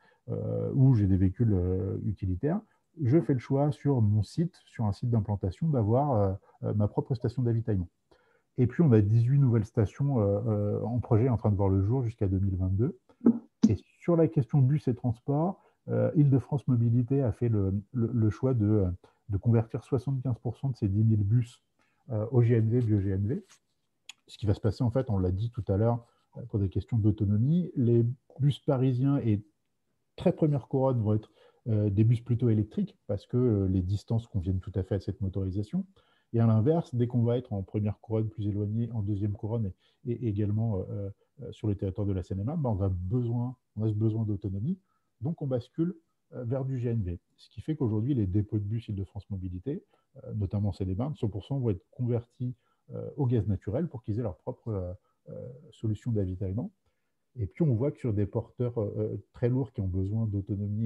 où j'ai des véhicules utilitaires. Je fais le choix sur mon site, sur un site d'implantation, d'avoir ma propre station d'avitaillement. Et puis, on a 18 nouvelles stations en projet en train de voir le jour jusqu'à 2022. Et sur la question bus et transport, Île-de-France Mobilité a fait le choix de convertir 75% de ces 10 000 bus au GNV, bio-GNV. Ce qui va se passer, en fait, on l'a dit tout à l'heure, pour des questions d'autonomie, les bus parisiens et très première couronne vont être des bus plutôt électriques parce que les distances conviennent tout à fait à cette motorisation. Et à l'inverse, dès qu'on va être en première couronne plus éloignée, en deuxième couronne et également sur le territoire de la Seine-et-Marne, on a ce besoin d'autonomie. Donc, on bascule vers du GNV. Ce qui fait qu'aujourd'hui, les dépôts de bus Île-de-France Mobilité, notamment Seine-et-Marne, 100% vont être convertis au gaz naturel pour qu'ils aient leur propre solution d'avitaillement. Et puis, on voit que sur des porteurs très lourds qui ont besoin d'autonomie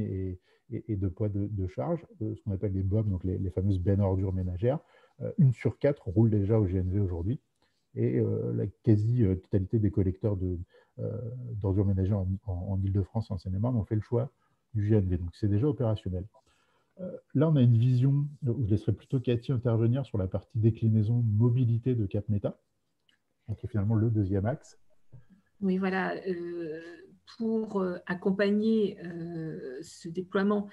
et de poids de charge, ce qu'on appelle les BOM, donc les fameuses bennes ordures ménagères, 1 sur 4 roule déjà au GNV aujourd'hui. Et la quasi-totalité des collecteurs d'ordures ménagères en Ile-de-France et en Seine-et-Marne ont fait le choix du GNV. Donc, c'est déjà opérationnel. Là, on a une vision où je laisserai plutôt Cathy intervenir sur la partie déclinaison mobilité de Capmeta, qui est finalement le deuxième axe. Oui, voilà. Pour accompagner ce déploiement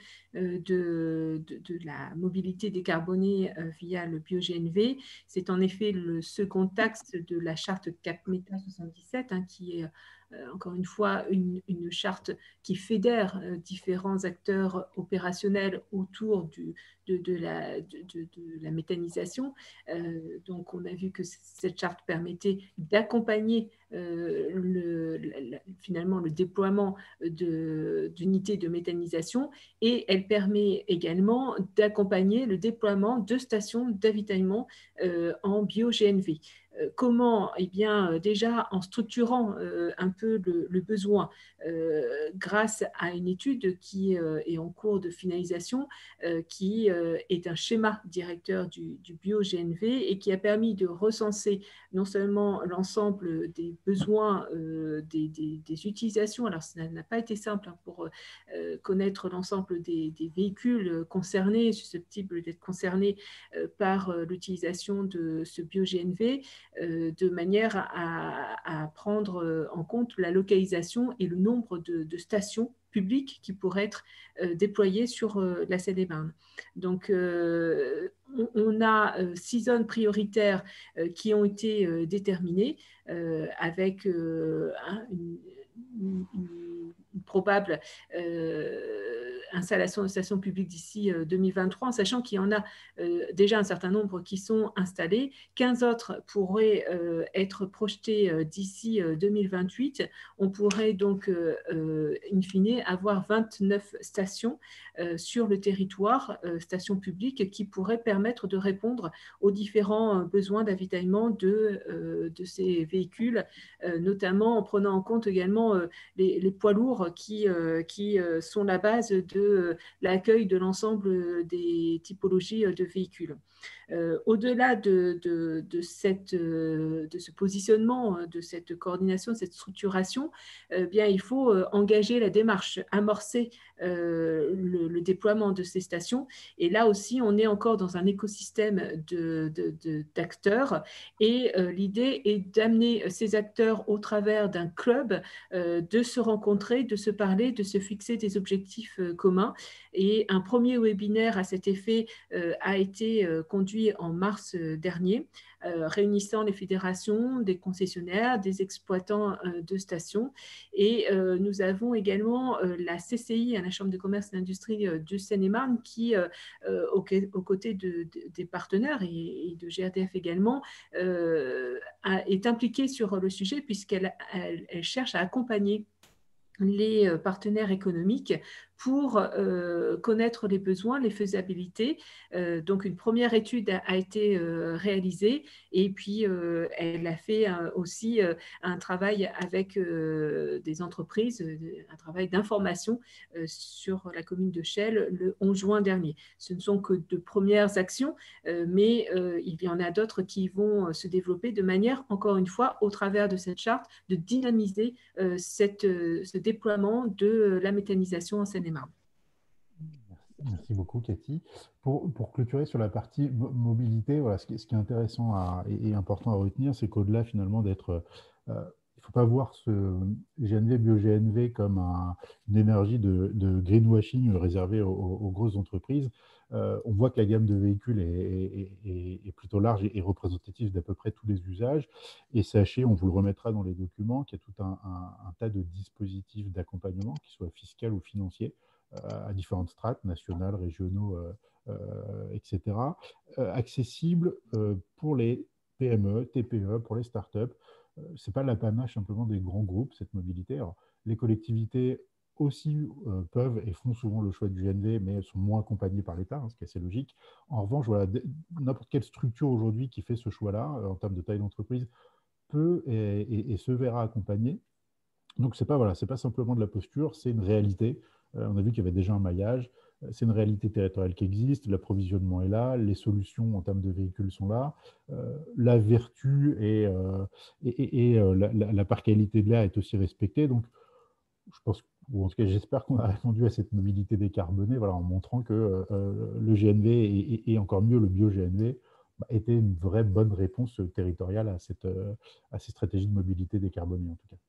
de la mobilité décarbonée via le bio-GNV, c'est en effet le second axe de la charte Capmeta 77, qui est encore une fois une charte qui fédère différents acteurs opérationnels autour de la méthanisation. Donc, on a vu que cette charte permettait d'accompagner finalement le déploiement d'unités de méthanisation, et elle permet également d'accompagner le déploiement de stations d'avitaillement en bio-GNV. Comment? Eh bien, déjà en structurant un peu le besoin grâce à une étude qui est en cours de finalisation, qui est un schéma directeur du bio-GNV et qui a permis de recenser non seulement l'ensemble des besoins des utilisations. Alors, ça n'a pas été simple pour connaître l'ensemble des véhicules concernés, susceptibles d'être concernés par l'utilisation de ce bio-GNV, de manière à prendre en compte la localisation et le nombre de stations publiques qui pourraient être déployées sur la Seine-et-Marne. Donc, on a 6 zones prioritaires qui ont été déterminées avec probable installation de stations publiques d'ici 2023, en sachant qu'il y en a déjà un certain nombre qui sont installés. 15 autres pourraient être projetés d'ici 2028. On pourrait donc, in fine, avoir 29 stations sur le territoire, stations publiques, qui pourraient permettre de répondre aux différents besoins d'avitaillement de ces véhicules, notamment en prenant en compte également les poids lourds qui sont la base de l'accueil de l'ensemble des typologies de véhicules. Au-delà de ce positionnement, de cette coordination, de cette structuration, bien, il faut engager la démarche, amorcer le déploiement de ces stations. Et là aussi, on est encore dans un écosystème d'acteurs. Et l'idée est d'amener ces acteurs au travers d'un club, de se rencontrer, de se parler, de se fixer des objectifs communs. Et un premier webinaire à cet effet a été conduit en mars dernier, réunissant les fédérations, des concessionnaires, des exploitants de stations. Et nous avons également la CCI, la Chambre de commerce et d'industrie de Seine-et-Marne, qui, aux côtés des partenaires et de GRDF également, est impliquée sur le sujet, puisqu'elle cherche à accompagner les partenaires économiques pour connaître les besoins, les faisabilités. Donc, une première étude a été réalisée, et puis elle a fait aussi un travail avec des entreprises, un travail d'information sur la commune de Chelles le 11 juin dernier. Ce ne sont que de premières actions, mais il y en a d'autres qui vont se développer de manière, encore une fois, au travers de cette charte, de dynamiser ce déploiement de la méthanisation en Seine-et-Marne. Merci beaucoup, Cathy. Pour clôturer sur la partie mobilité, voilà, ce qui est intéressant et important à retenir, c'est qu'au-delà finalement d'être... il ne faut pas voir ce GNV, bio-GNV comme une énergie de greenwashing réservée aux grosses entreprises. On voit que la gamme de véhicules est plutôt large et représentative d'à peu près tous les usages. Et sachez, on vous le remettra dans les documents, qu'il y a tout un tas de dispositifs d'accompagnement, qu'ils soient fiscaux ou financiers, à différentes strates, nationales, régionaux, etc., accessibles pour les PME, TPE, pour les startups. Ce n'est pas l'apanage simplement des grands groupes, cette mobilité. Alors, les collectivités aussi peuvent et font souvent le choix du GNV, mais elles sont moins accompagnées par l'État, ce qui est assez logique. En revanche, voilà, n'importe quelle structure aujourd'hui qui fait ce choix-là, en termes de taille d'entreprise, peut et se verra accompagner. Donc, ce n'est pas simplement de la posture, c'est une réalité. On a vu qu'il y avait déjà un maillage. C'est une réalité territoriale qui existe. L'approvisionnement est là. Les solutions en termes de véhicules sont là. La vertu et la parcalité de l'air est aussi respectée. Donc, je pense, ou en tout cas, j'espère qu'on a répondu à cette mobilité décarbonée, voilà, en montrant que le GNV et encore mieux le bio-GNV était une vraie bonne réponse territoriale à ces stratégies de mobilité décarbonée, en tout cas.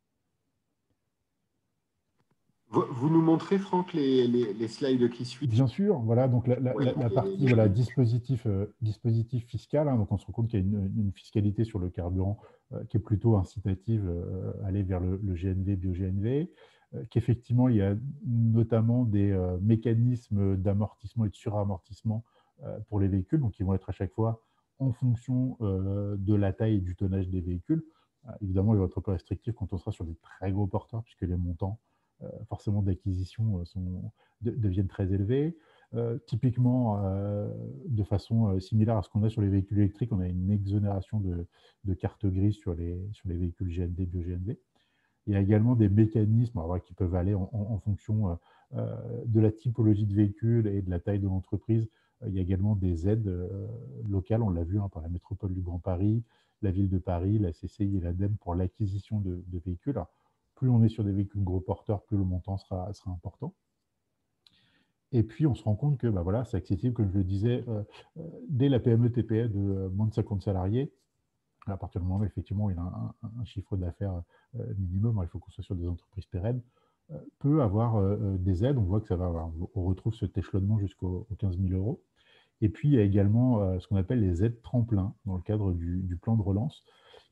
Vous nous montrez, Franck, les slides qui suivent? Bien sûr, voilà, donc la partie voilà, dispositif fiscal, hein, donc on se rend compte qu'il y a une fiscalité sur le carburant qui est plutôt incitative à aller vers le GNV, bio-GNV, qu'effectivement il y a notamment des mécanismes d'amortissement et de suramortissement pour les véhicules, donc qui vont être à chaque fois en fonction de la taille et du tonnage des véhicules. Évidemment, il va être un peu restrictif quand on sera sur des très gros porteurs, puisque les montants forcément d'acquisition deviennent très élevés. Typiquement, de façon similaire à ce qu'on a sur les véhicules électriques, on a une exonération de carte grise sur les véhicules GNV, bio-GNV. Il y a également des mécanismes qui peuvent aller en fonction de la typologie de véhicule et de la taille de l'entreprise. Il y a également des aides locales, on l'a vu par la métropole du Grand Paris, la ville de Paris, la CCI et l'ADEME pour l'acquisition de véhicules. Alors, plus on est sur des véhicules gros porteurs, plus le montant sera important. Et puis, on se rend compte que voilà, c'est accessible, comme je le disais, dès la PME-TPE de moins de 50 salariés. À partir du moment où, effectivement, il a un chiffre d'affaires minimum, il faut qu'on soit sur des entreprises pérennes, peut avoir des aides. On voit que ça va, voilà, on retrouve cet échelonnement jusqu'aux 15 000 €. Et puis, il y a également ce qu'on appelle les aides tremplins dans le cadre du plan de relance,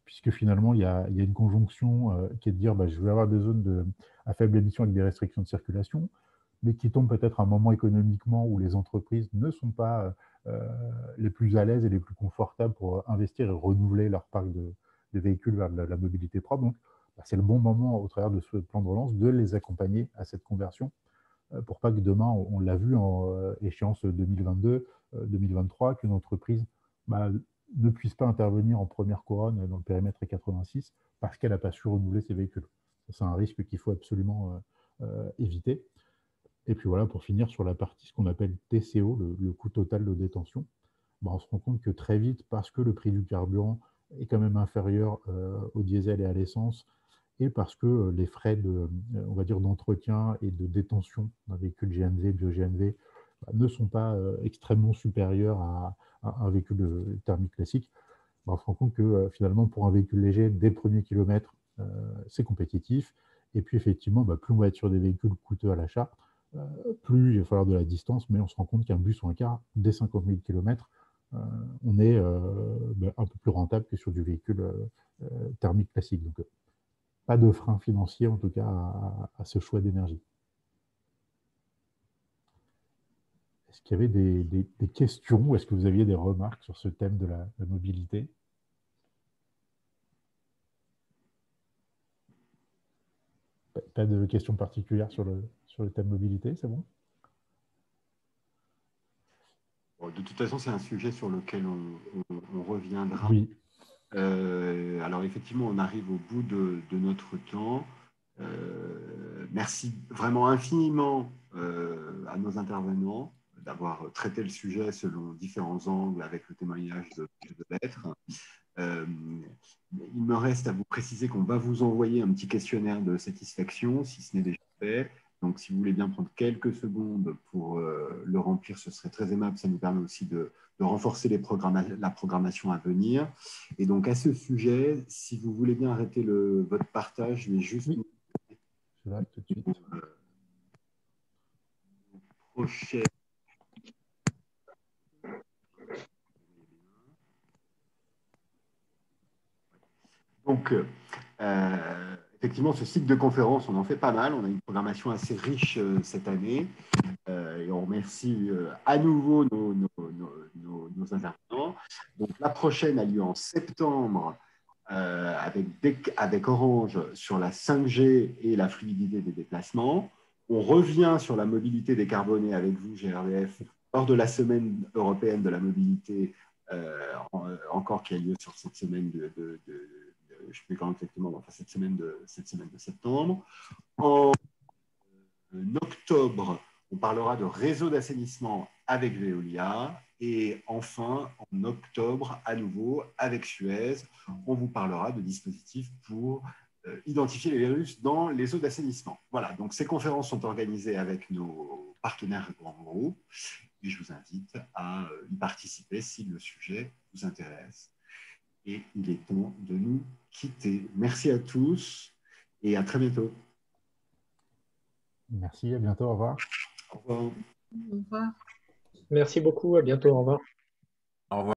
puisque finalement, il y a une conjonction qui est de dire je vais avoir des zones à faible émission avec des restrictions de circulation, mais qui tombe peut-être à un moment économiquement où les entreprises ne sont pas les plus à l'aise et les plus confortables pour investir et renouveler leur parc de véhicules vers la mobilité propre. Donc, c'est le bon moment, au travers de ce plan de relance, de les accompagner à cette conversion pour pas que demain, on l'a vu en échéance 2022, 2023, qu'une entreprise ne puisse pas intervenir en première couronne dans le périmètre 86 parce qu'elle n'a pas su renouveler ses véhicules. C'est un risque qu'il faut absolument éviter. Et puis voilà, pour finir sur la partie, ce qu'on appelle TCO, le coût total de détention, on se rend compte que très vite, parce que le prix du carburant est quand même inférieur au diesel et à l'essence, et parce que les frais on va dire, d'entretien et de détention d'un véhicule GNV, bio-GNV, ne sont pas extrêmement supérieurs à un véhicule thermique classique, on se rend compte que finalement, pour un véhicule léger, dès le premier kilomètre, c'est compétitif. Et puis effectivement, plus on va être sur des véhicules coûteux à l'achat, plus il va falloir de la distance, mais on se rend compte qu'un bus ou un car, dès 50 000 km, on est un peu plus rentable que sur du véhicule thermique classique. Donc, pas de frein financier, en tout cas, à ce choix d'énergie. Est-ce qu'il y avait des questions ou est-ce que vous aviez des remarques sur ce thème de la mobilité? Pas de questions particulières sur le thème mobilité, c'est bon? Bon, de toute façon, c'est un sujet sur lequel on reviendra. Oui. Alors effectivement, on arrive au bout de notre temps. Merci vraiment infiniment à nos intervenants d'avoir traité le sujet selon différents angles avec le témoignage de Lettres. Il me reste à vous préciser qu'on va vous envoyer un petit questionnaire de satisfaction, si ce n'est déjà fait. Donc, si vous voulez bien prendre quelques secondes pour le remplir, ce serait très aimable. Ça nous permet aussi de renforcer la programmation à venir. Et donc, à ce sujet, si vous voulez bien arrêter votre partage, je vais juste... Oui. Je l'arrête tout de suite. Prochaine. Donc, effectivement, ce cycle de conférences, on en fait pas mal. On a une programmation assez riche cette année. Et on remercie à nouveau nos intervenants. Donc, la prochaine a lieu en septembre avec Orange sur la 5G et la fluidité des déplacements. On revient sur la mobilité décarbonée avec vous, GRDF, lors de la semaine européenne de la mobilité, encore qui a lieu sur cette semaine je ne sais plus quand exactement, enfin cette semaine de septembre. En octobre, on parlera de réseau d'assainissement avec Veolia. Et enfin, en octobre, à nouveau, avec Suez, on vous parlera de dispositifs pour identifier les virus dans les eaux d'assainissement. Voilà, donc ces conférences sont organisées avec nos partenaires grands groupes. Et je vous invite à y participer si le sujet vous intéresse. Et il est temps de nous quitter. Merci à tous et à très bientôt. Merci, à bientôt, au revoir. Au revoir. Au revoir. Merci beaucoup, à bientôt, au revoir. Au revoir.